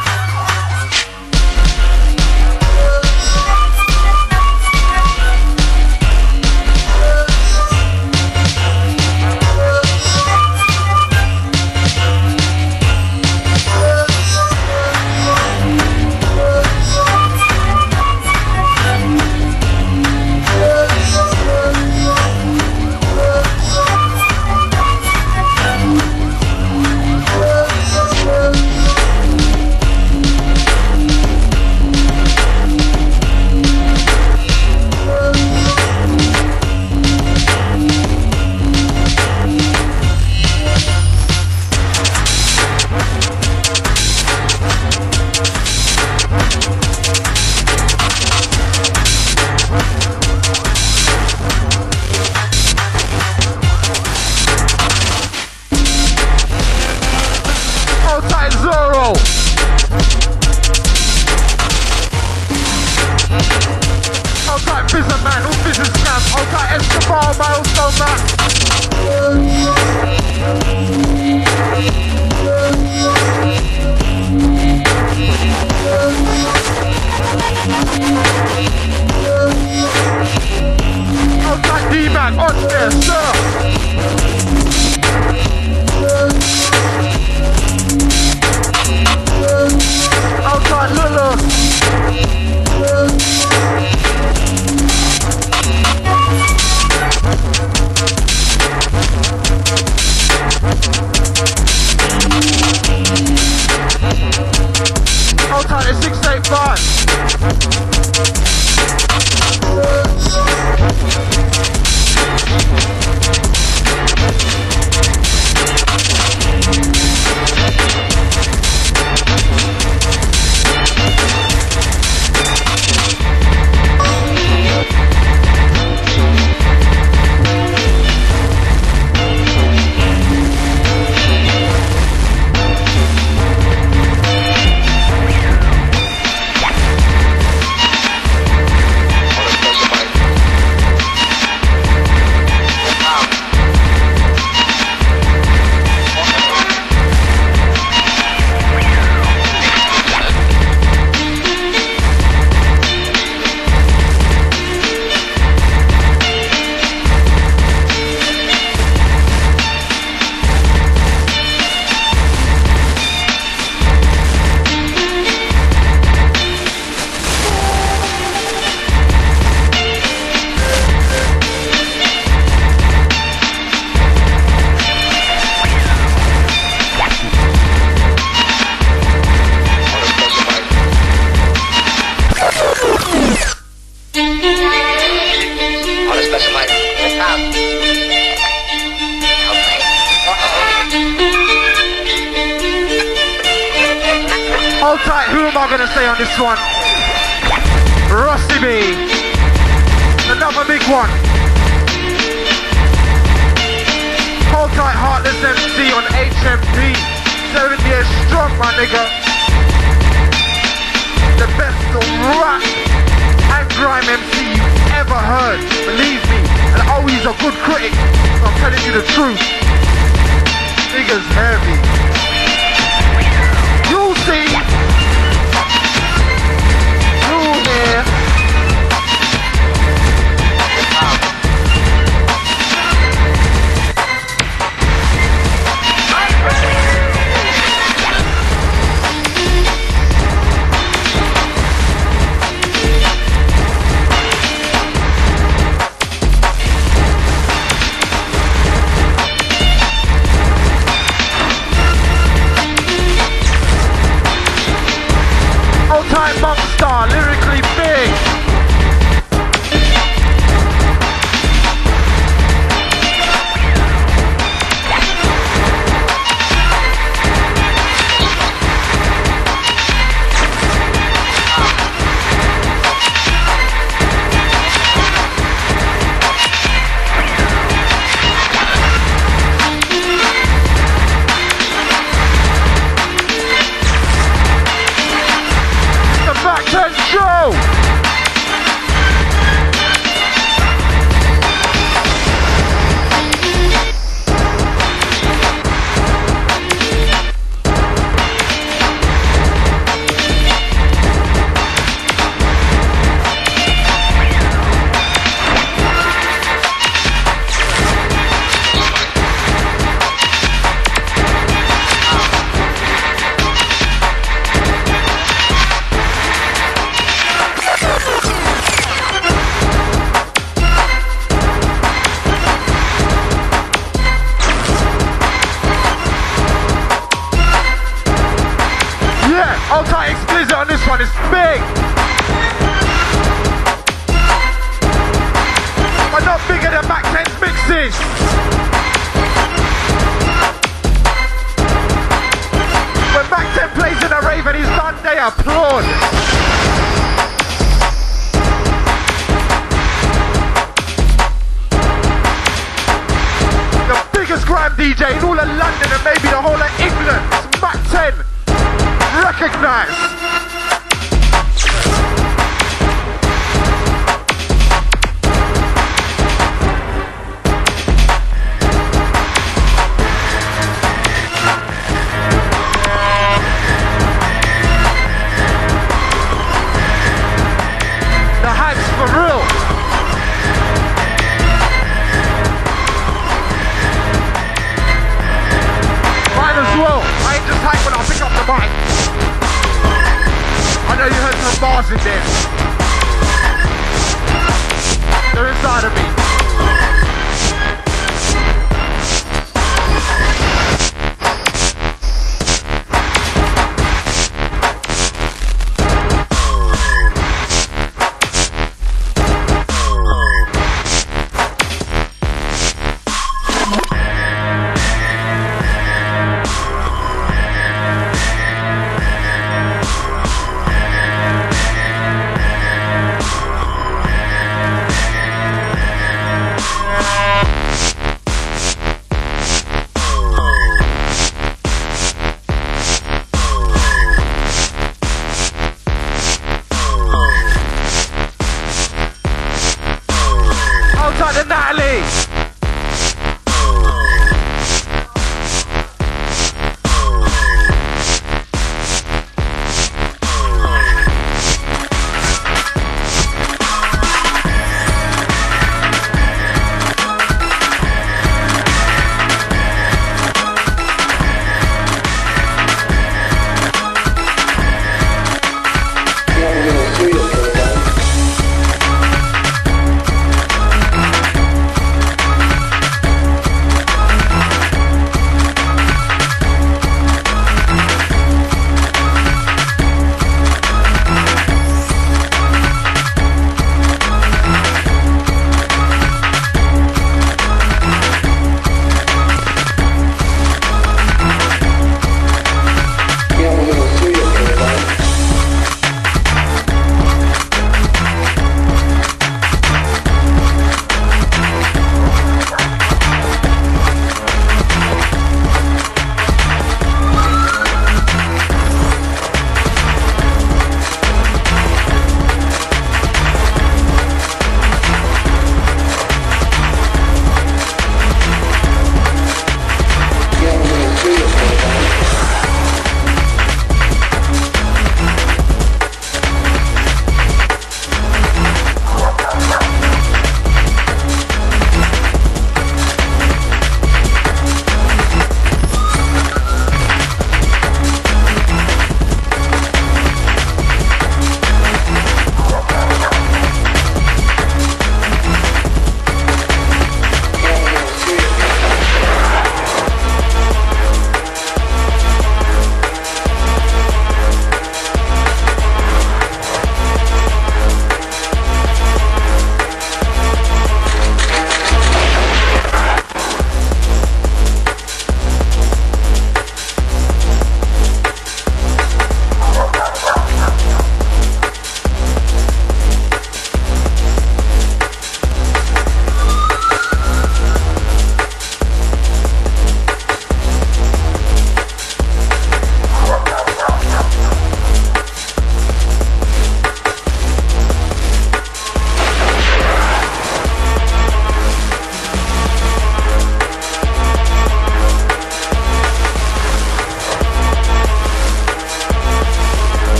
Hold tight, who am I gonna say on this one? Rusty B. Another big one. Hold tight, Heartless MC on HMP. 7 years strong, my nigga. The best rap and grime MC you've ever heard. Believe me. And oh, he's a good critic. So I'm telling you the truth. Nigga's heavy. You'll see. You'll hear. All-time monster, lyrically big. DJ in all of London and maybe the whole of England. It's Mac 10. Recognize. The hype's for real. Well, I ain't just hype when I pick up the mic. I know you heard some bars in there. They're inside of me.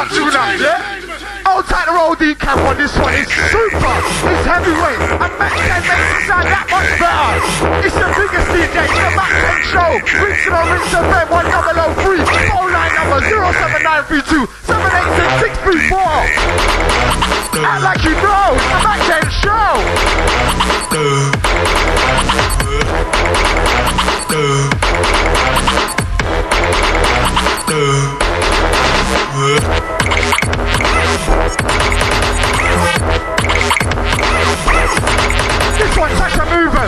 start tune up, yeah? Old tight the roll deep cap on this one. It's super. It's heavyweight. And Mac 10 makes it sound that much better. It's the biggest DJ. It's the Mac 10 show. Rinse it on Rinse FM 1003. Phone line number 07932 786 634. Act like you know. The Mac 10 show. This one's such a mover.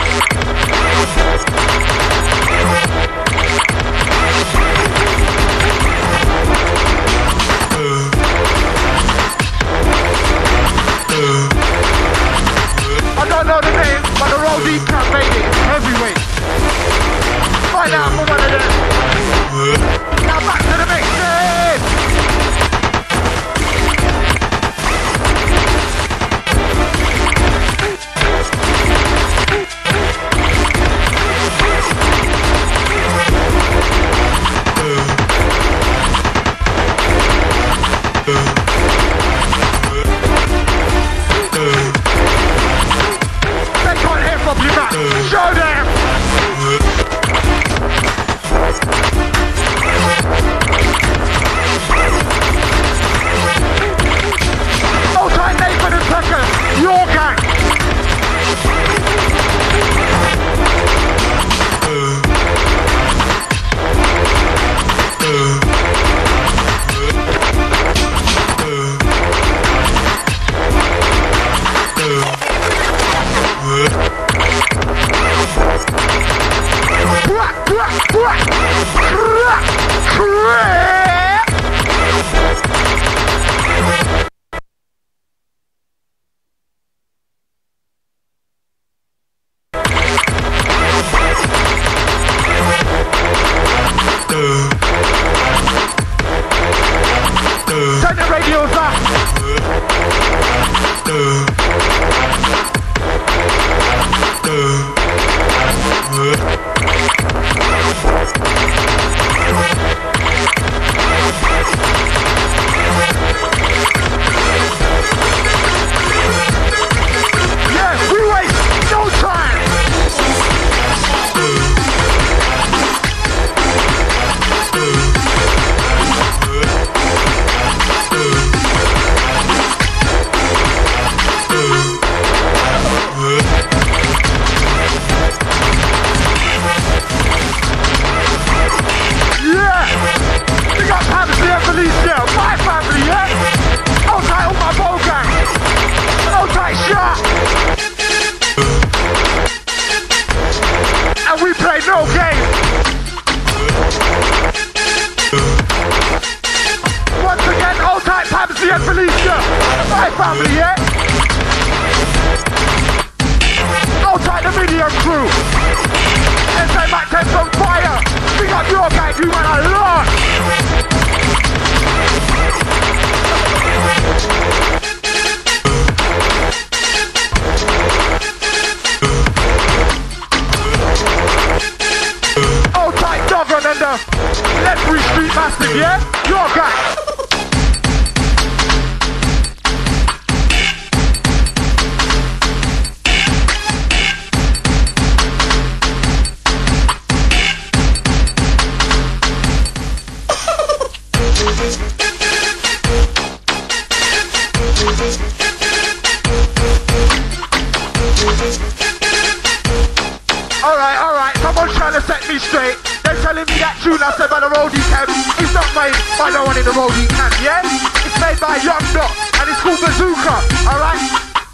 I don't know the name, but the roll deep cat made it. It's heavyweight. Find out for one of them. Now back to the mix. Show them! Oh, time Nathan and Tucker, your gang! Turn the radios up. Yeah, we waste no time. No game. Once again, old tight Pamsy and Felicia. My family, yeah? Old tight the video crew. And say Mac 10's on fire. Big up your gang, you went a lot. Let's reach Street Massive, yeah? Your guy. Alright, someone's trying to set me straight. They're telling me that tune I said by the roadie camp is not made by no one in the roadie camp, yeah? It's made by Young Dot and it's called Bazooka, alright?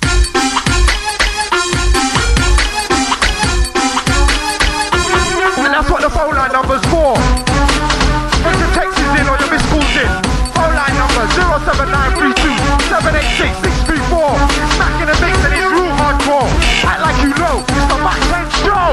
And that's what the phone line number's for. Put your texts in or your missed calls in. Phone line number 07932 786 634. It's back in the mix and it's real hardcore. Act like you know, it's the Mac 10 show.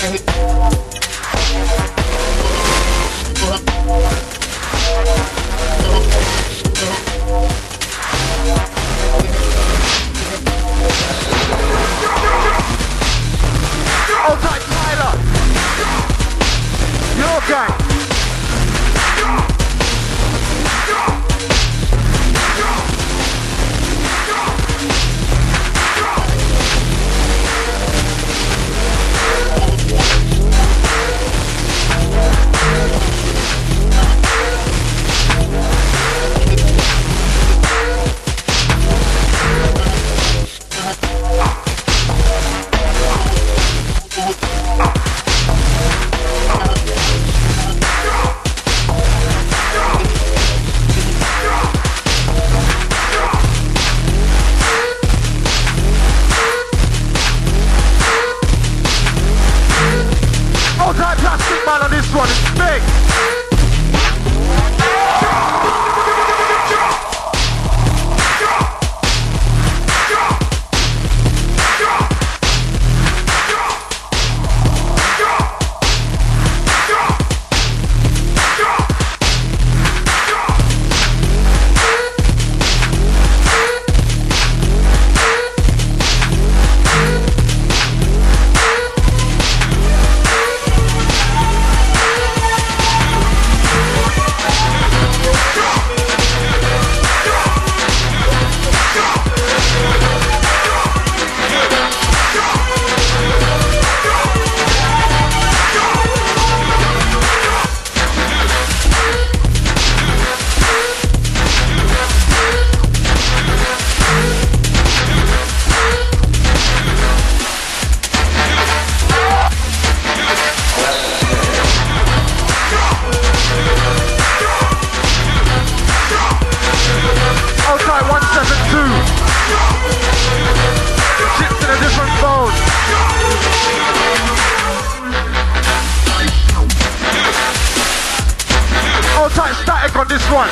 Hold tight, Tyler. Your gang. Man on this one, it's big. On this one.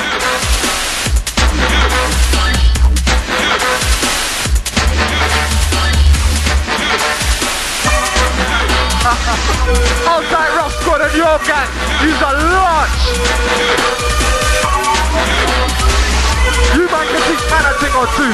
Outside Rough Squad and your gang, use a launch. You man can teach man a thing or two.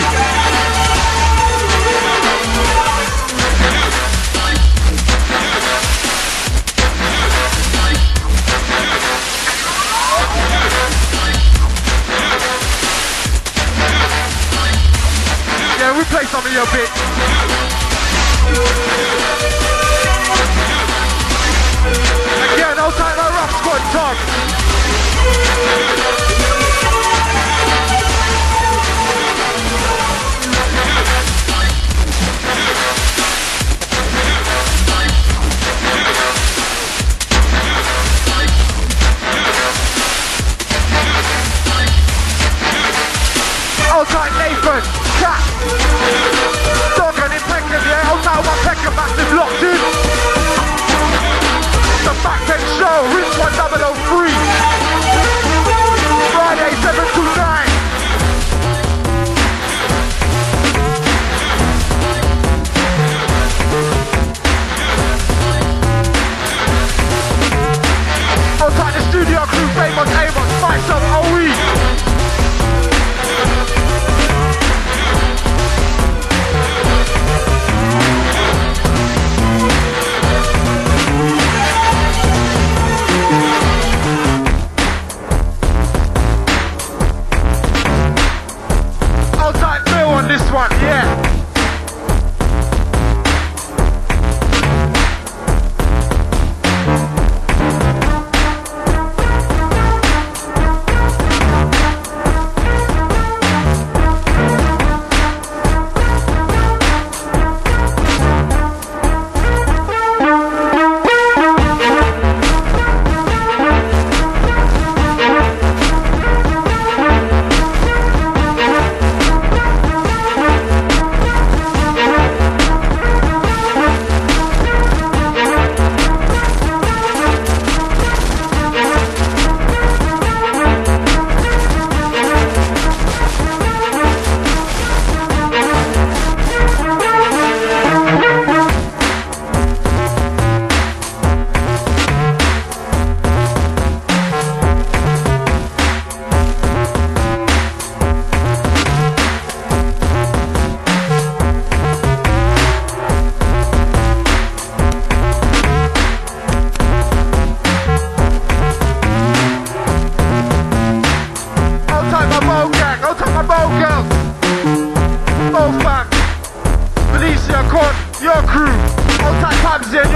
Yeah, we play some of your bit. Again, outside our Rough Squad talk. Outside Nathan, Cat, Dog and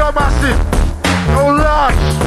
Pecker Massive. Oh Lord.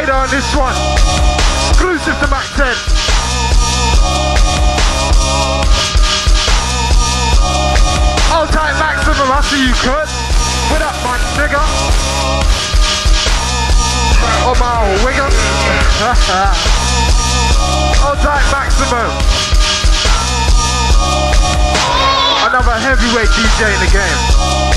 leader on this one. Exclusive to Mac 10. Old time Maximum, I see you, Kurt. What up, my nigga? Oh, my wigger. Old time Maximum. Another heavyweight DJ in the game.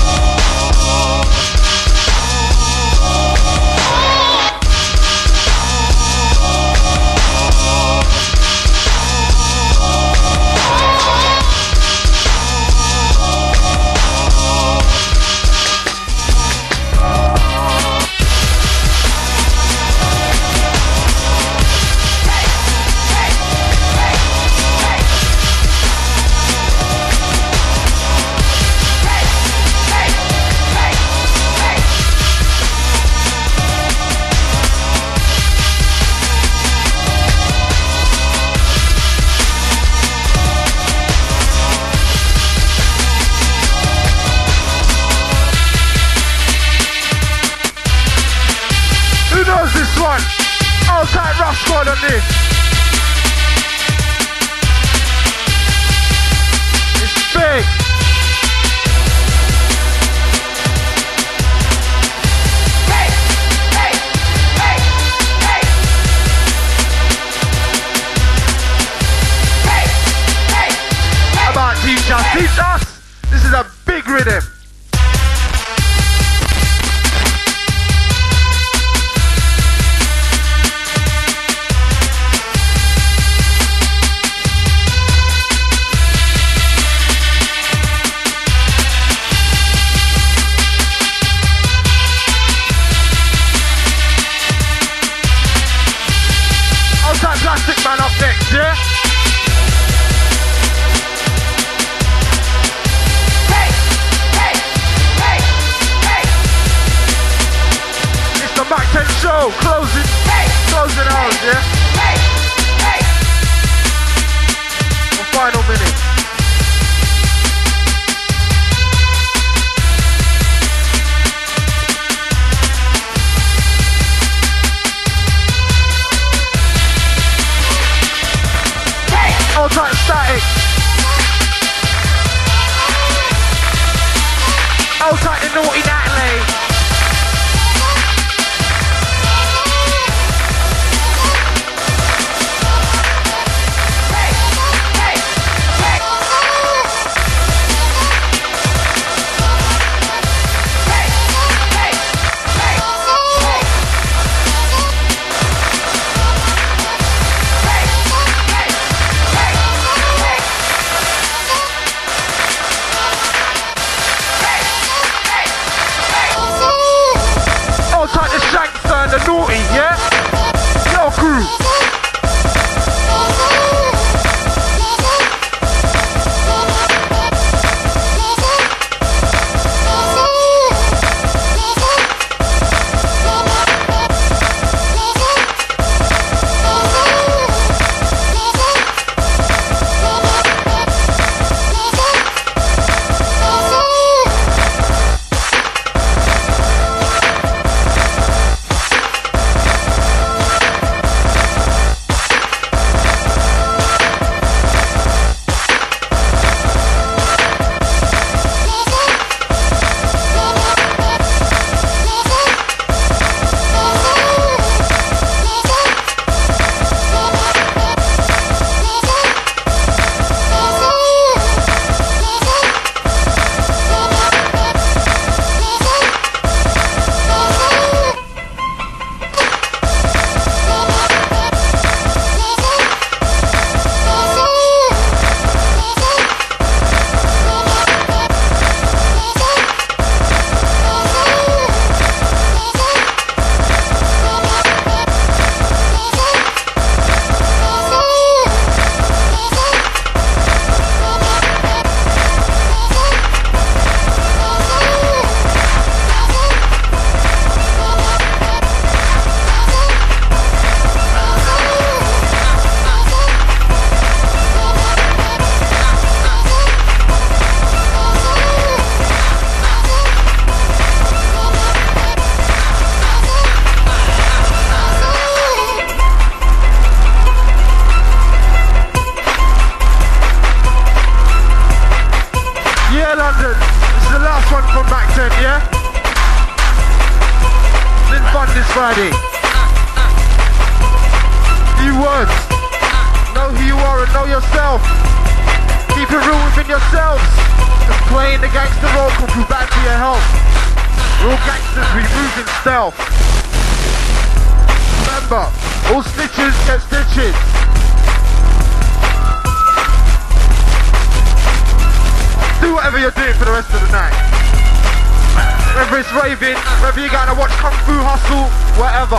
Outside rough squad on this. It's big. Come on, teach us. This is a big rhythm. Plastic Man up next, yeah? It's the Mac 10 show, closing hours, yeah? The final minute. All time static. All time the naughty Natalie. The naughty, yeah? Your crew. Oi, London. This is the last one from back then, yeah? Been fun this Friday. Few words. Know who you are and know yourself. Keep it real within yourselves. Cause playing the gangster role can be bad for your health. We're all gangsters, we move in stealth. Remember, all snitches get stitches. Do whatever you're doing for the rest of the night. Whether it's raving, whether you're gonna watch Kung Fu Hustle, whatever.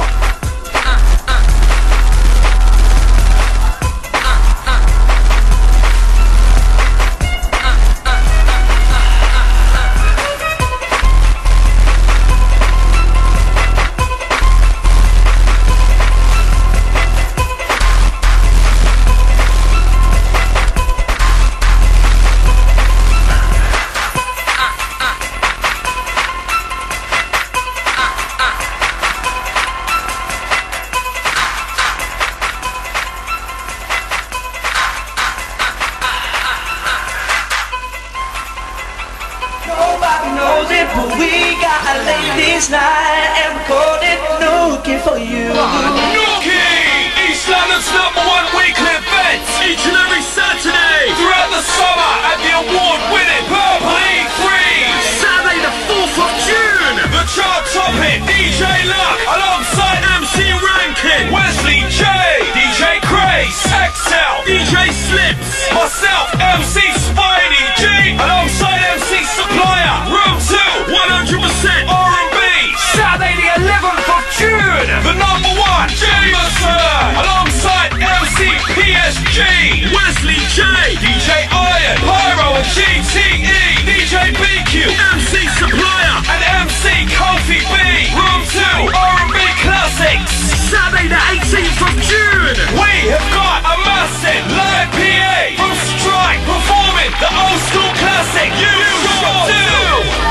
Ladies night and recorded Nookie for you. Nookie! East London's #1 weekly event each and every Saturday throughout the summer at the award-winning Purple E3. Saturday the 4th of June. The chart topping DJ Luck alongside MC Rankin, Wesley J, DJ Grace, XL, DJ Slips, myself, MC Spidey G, alongside MC Supplier. Room 2, 100% R&B. Saturday the 11th of June. The #1 Jameson alongside MC PSG, Wesley J, DJ Iron, Pyro and GTE, DJ BQ, MC Supplier and MC Kofi B. Room 2 R&B Classics. Saturday the 18th of June. We have got a massive live PA from Strike performing the old school classic You Sure Do.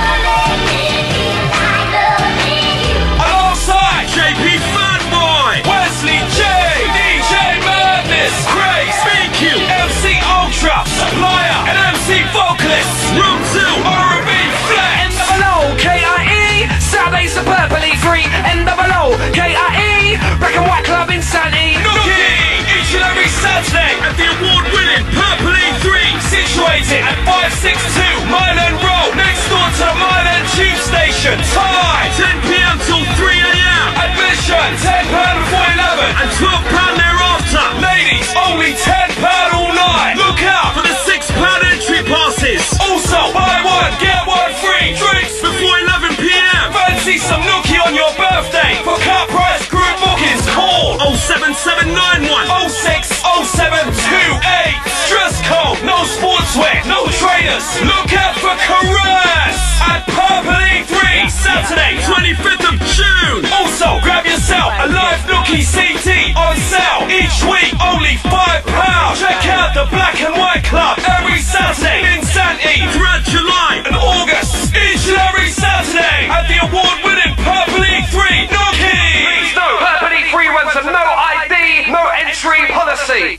Alongside JP Fanboy, Wesley J, DJ Madness, Grace, BQ, MC Ultra, Supplier and MC Vocalist. Room 2 R&B Flex. NWO KIE, Saturday's the Purple E3. NWO KIE, Black and White Club in Sandy. Nookie, each and every Saturday at the award-winning Purple E3, situated at 562 Mile End Road, next door to the Mile End Tube Station. Time 10 PM till 3 AM. Admission £10 before 11 and £12 thereafter. Ladies, only £10 all night. Look out for the £6 entry passes. Also, buy one get one free. Drinks before 11 PM. Fancy some Nookie on your birthday? For cut price group bookings, call 07791 060728. Dress code, no sportswear, no trainers. Look out for Caress at Purple E3, Saturday 25th of June. Also, grab yourself a live Nookie CD on sale each week, only £5. Check out the Black and White Club every Saturday in Santy throughout July and August. Each and every Saturday at the award-winning Purple E3 Nookie. Please note, Purple E3 runs a no ID, no entry policy.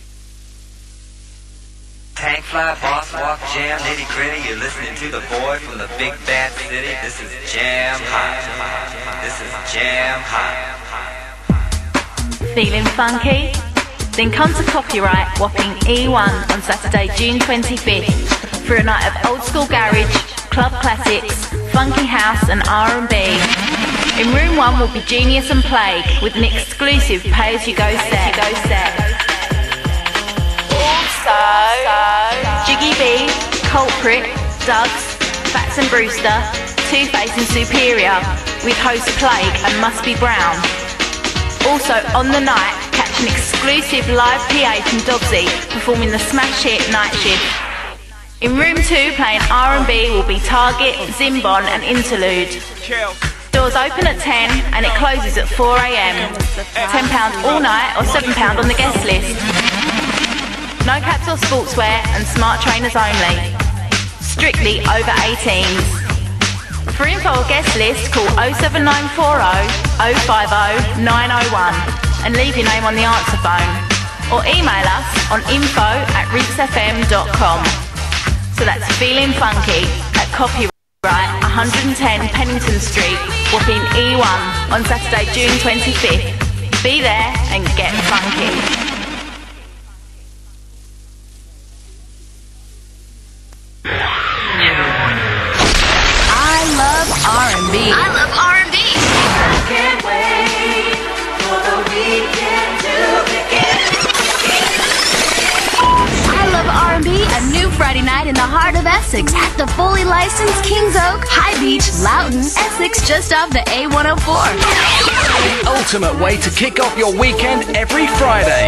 Tank fly, boss walk, jam, nitty gritty. You're listening to the boy from the big bad city. This is Jam Hot. This is Jam Hot. Feeling funky? Then come to Copyright Wapping E1 on Saturday, June 25th for a night of old school garage, club classics, funky house and R&B. In room 1 will be Genius and Plague with an exclusive pay-as-you-go set. Also, Jiggy B, Culprit, Dugs, Fats and Brewster, Two-Face and Superior with host Plague and Must Be Brown. Also on the night, catch an exclusive live PA from Dogsy performing the smash hit Night Shift. In room 2 playing R&B will be Target, Zimbon and Interlude. Doors open at 10 and it closes at 4 AM. £10 all night or £7 on the guest list. No caps or sportswear and smart trainers only. Strictly over 18s. For info or guest list, call 07940 050 901 and leave your name on the answer phone. Or email us on info@ritzfm.com. So that's Feeling Funky at Copyright 110 Pennington Street, Wapping E1 on Saturday, June 25th. Be there and get funky. I love R&B. I love R&B. Can't wait for the weekend to begin. I love R&B, a new Friday night in the heart of Essex at the fully licensed Kings Oak, High Beach, Loughton, Essex, just off the A104. The ultimate way to kick off your weekend every Friday.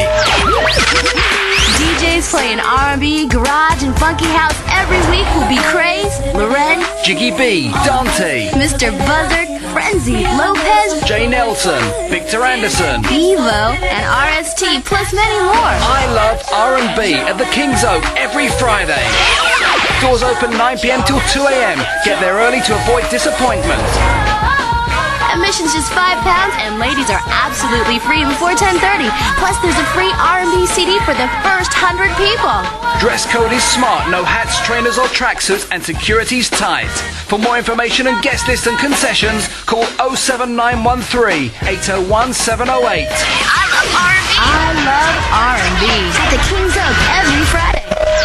DJs playing R&B, garage, and funky house every week will be Craze, Loren, Jiggy B, Dante, Mr. Buzzard, Frenzy, Lopez, Jay Nelson, Victor Anderson, Evo, and RST, plus many more. I love R&B at the Kings Oak every Friday. Doors open 9 p.m. till 2 a.m. Get there early to avoid disappointment. Admission's just £5 and ladies are absolutely free before 10:30. Plus there's a free R&B CD for the first 100 people. Dress code is smart, no hats, trainers or tracksuits, and security's tight. For more information and guest list and concessions, call 07913 801 708. I love R&B. I love R&B. At the Kings Oak every Friday.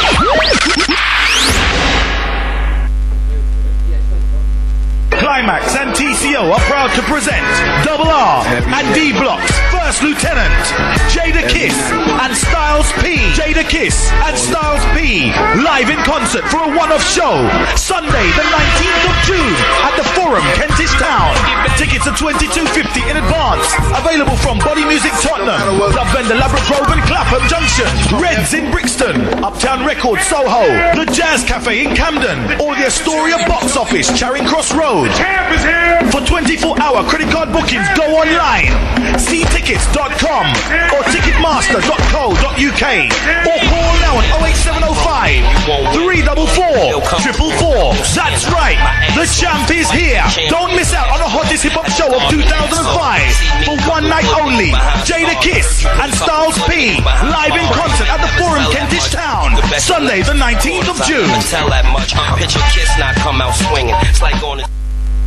Climax and TCO are proud to present Double R and D Block's First Lieutenant, Jada Kiss and Styles P. Jada Kiss and Styles P. Live in concert for a one-off show, Sunday the 19th of June at the Forum, Kentish Town. Tickets are $22.50 in advance. Available from Body Music Tottenham, Club Vendor Labrador and Clapham Junction, Reds in Brixton, Uptown Records Soho, The Jazz Cafe in Camden, or the Astoria Box Office, Charing Cross Road. Champ is here! For 24-hour credit card bookings, go online. ctickets.com or ticketmaster.co.uk or call now on 08705 344 444. That's right, the champ is here. Don't miss out on the hottest hip-hop show of 2005. For one night only, Jada Kiss and Styles P. Live in concert at the Forum, Kentish Town. Sunday the 19th of June. Tell that much. Picture Kiss not come out swinging. It's like on it.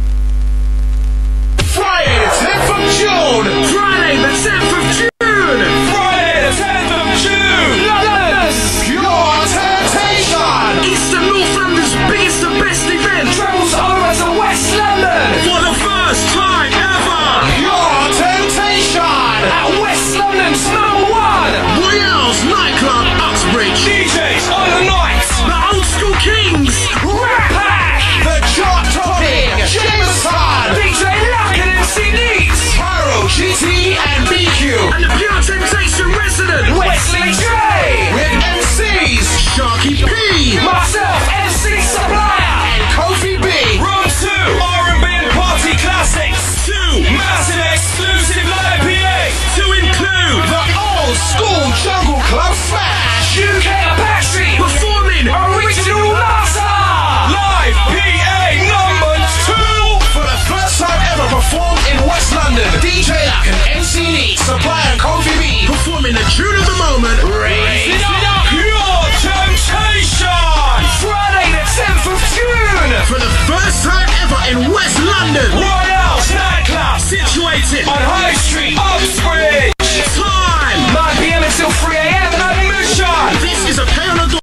Friday the 10th of June! Friday the 10th of June! Friday the 10th of June! London's Pure Temptation! Eastern North London's biggest and best event travels over to West London for the first time ever! Pure Temptation! At West London's #1 Royale's nightclub, Uxbridge. DJs on the night! The Old School Kings! Rat Pack! The chart topping Jameson! DJ CDs, Pyro, GT and BQ, and the Pure Temptation resident Wesley J, with MCs Sharky P, myself MC Supplier, and Kofi B. Room 2, R&B and Party Classics. 2, massive exclusive live PA. To include the Old School Jungle Club Smash, UK Apache performing Original NASA, live PA number 2 for the first time ever performed in West London. DJ Lack and MC Neat, Supplier and Kofi B performing the tune of the moment, Raise It Up, Pure Temptation. Friday the 10th of June for the first time ever in West London. Royale's nightclub, situated on High Street, Uxbridge. Time 9 p.m. until 3 a.m. Admission. This is a pay on the door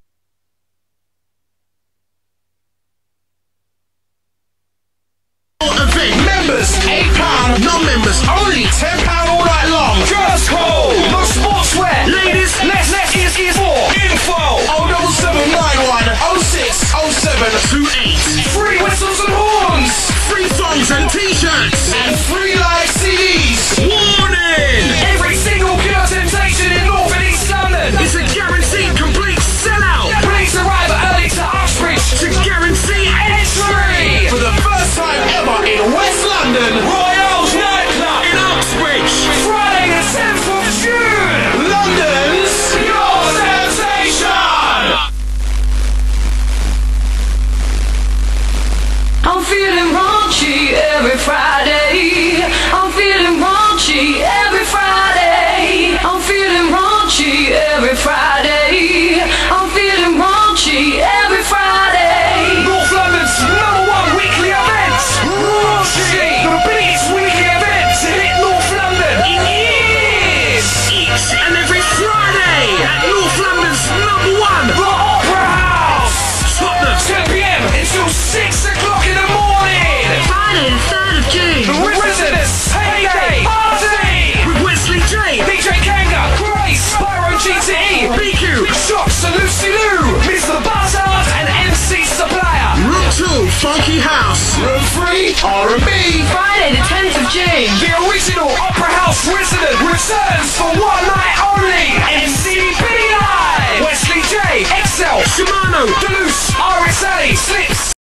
event. Members £8, non-members only £10 all night long. Dress code, no sportswear. Ladies, next is for info 07791 060728. Free whistles and horns, free thongs and t-shirts, and free live CDs. Warning! Every single Pure Temptation in North and East London is a guaranteed complete sellout. Please arrive early to Uxbridge to guarantee entry for the first time ever in West London. Royale's nightclub in Uxbridge. Friday the 10th of June. London's Pure Temptation. I'm feeling raunchy every Friday. I'm feeling raunchy every Friday. I'm feeling raunchy every Friday. I'm feeling raunchy every Friday. North London's House. Room 3, R&B. Friday the 10th of June. The original Opera House resident returns for one night only. MC Billy Live. Wesley J, Excel, Shimano, Duluth, RSA, Slips.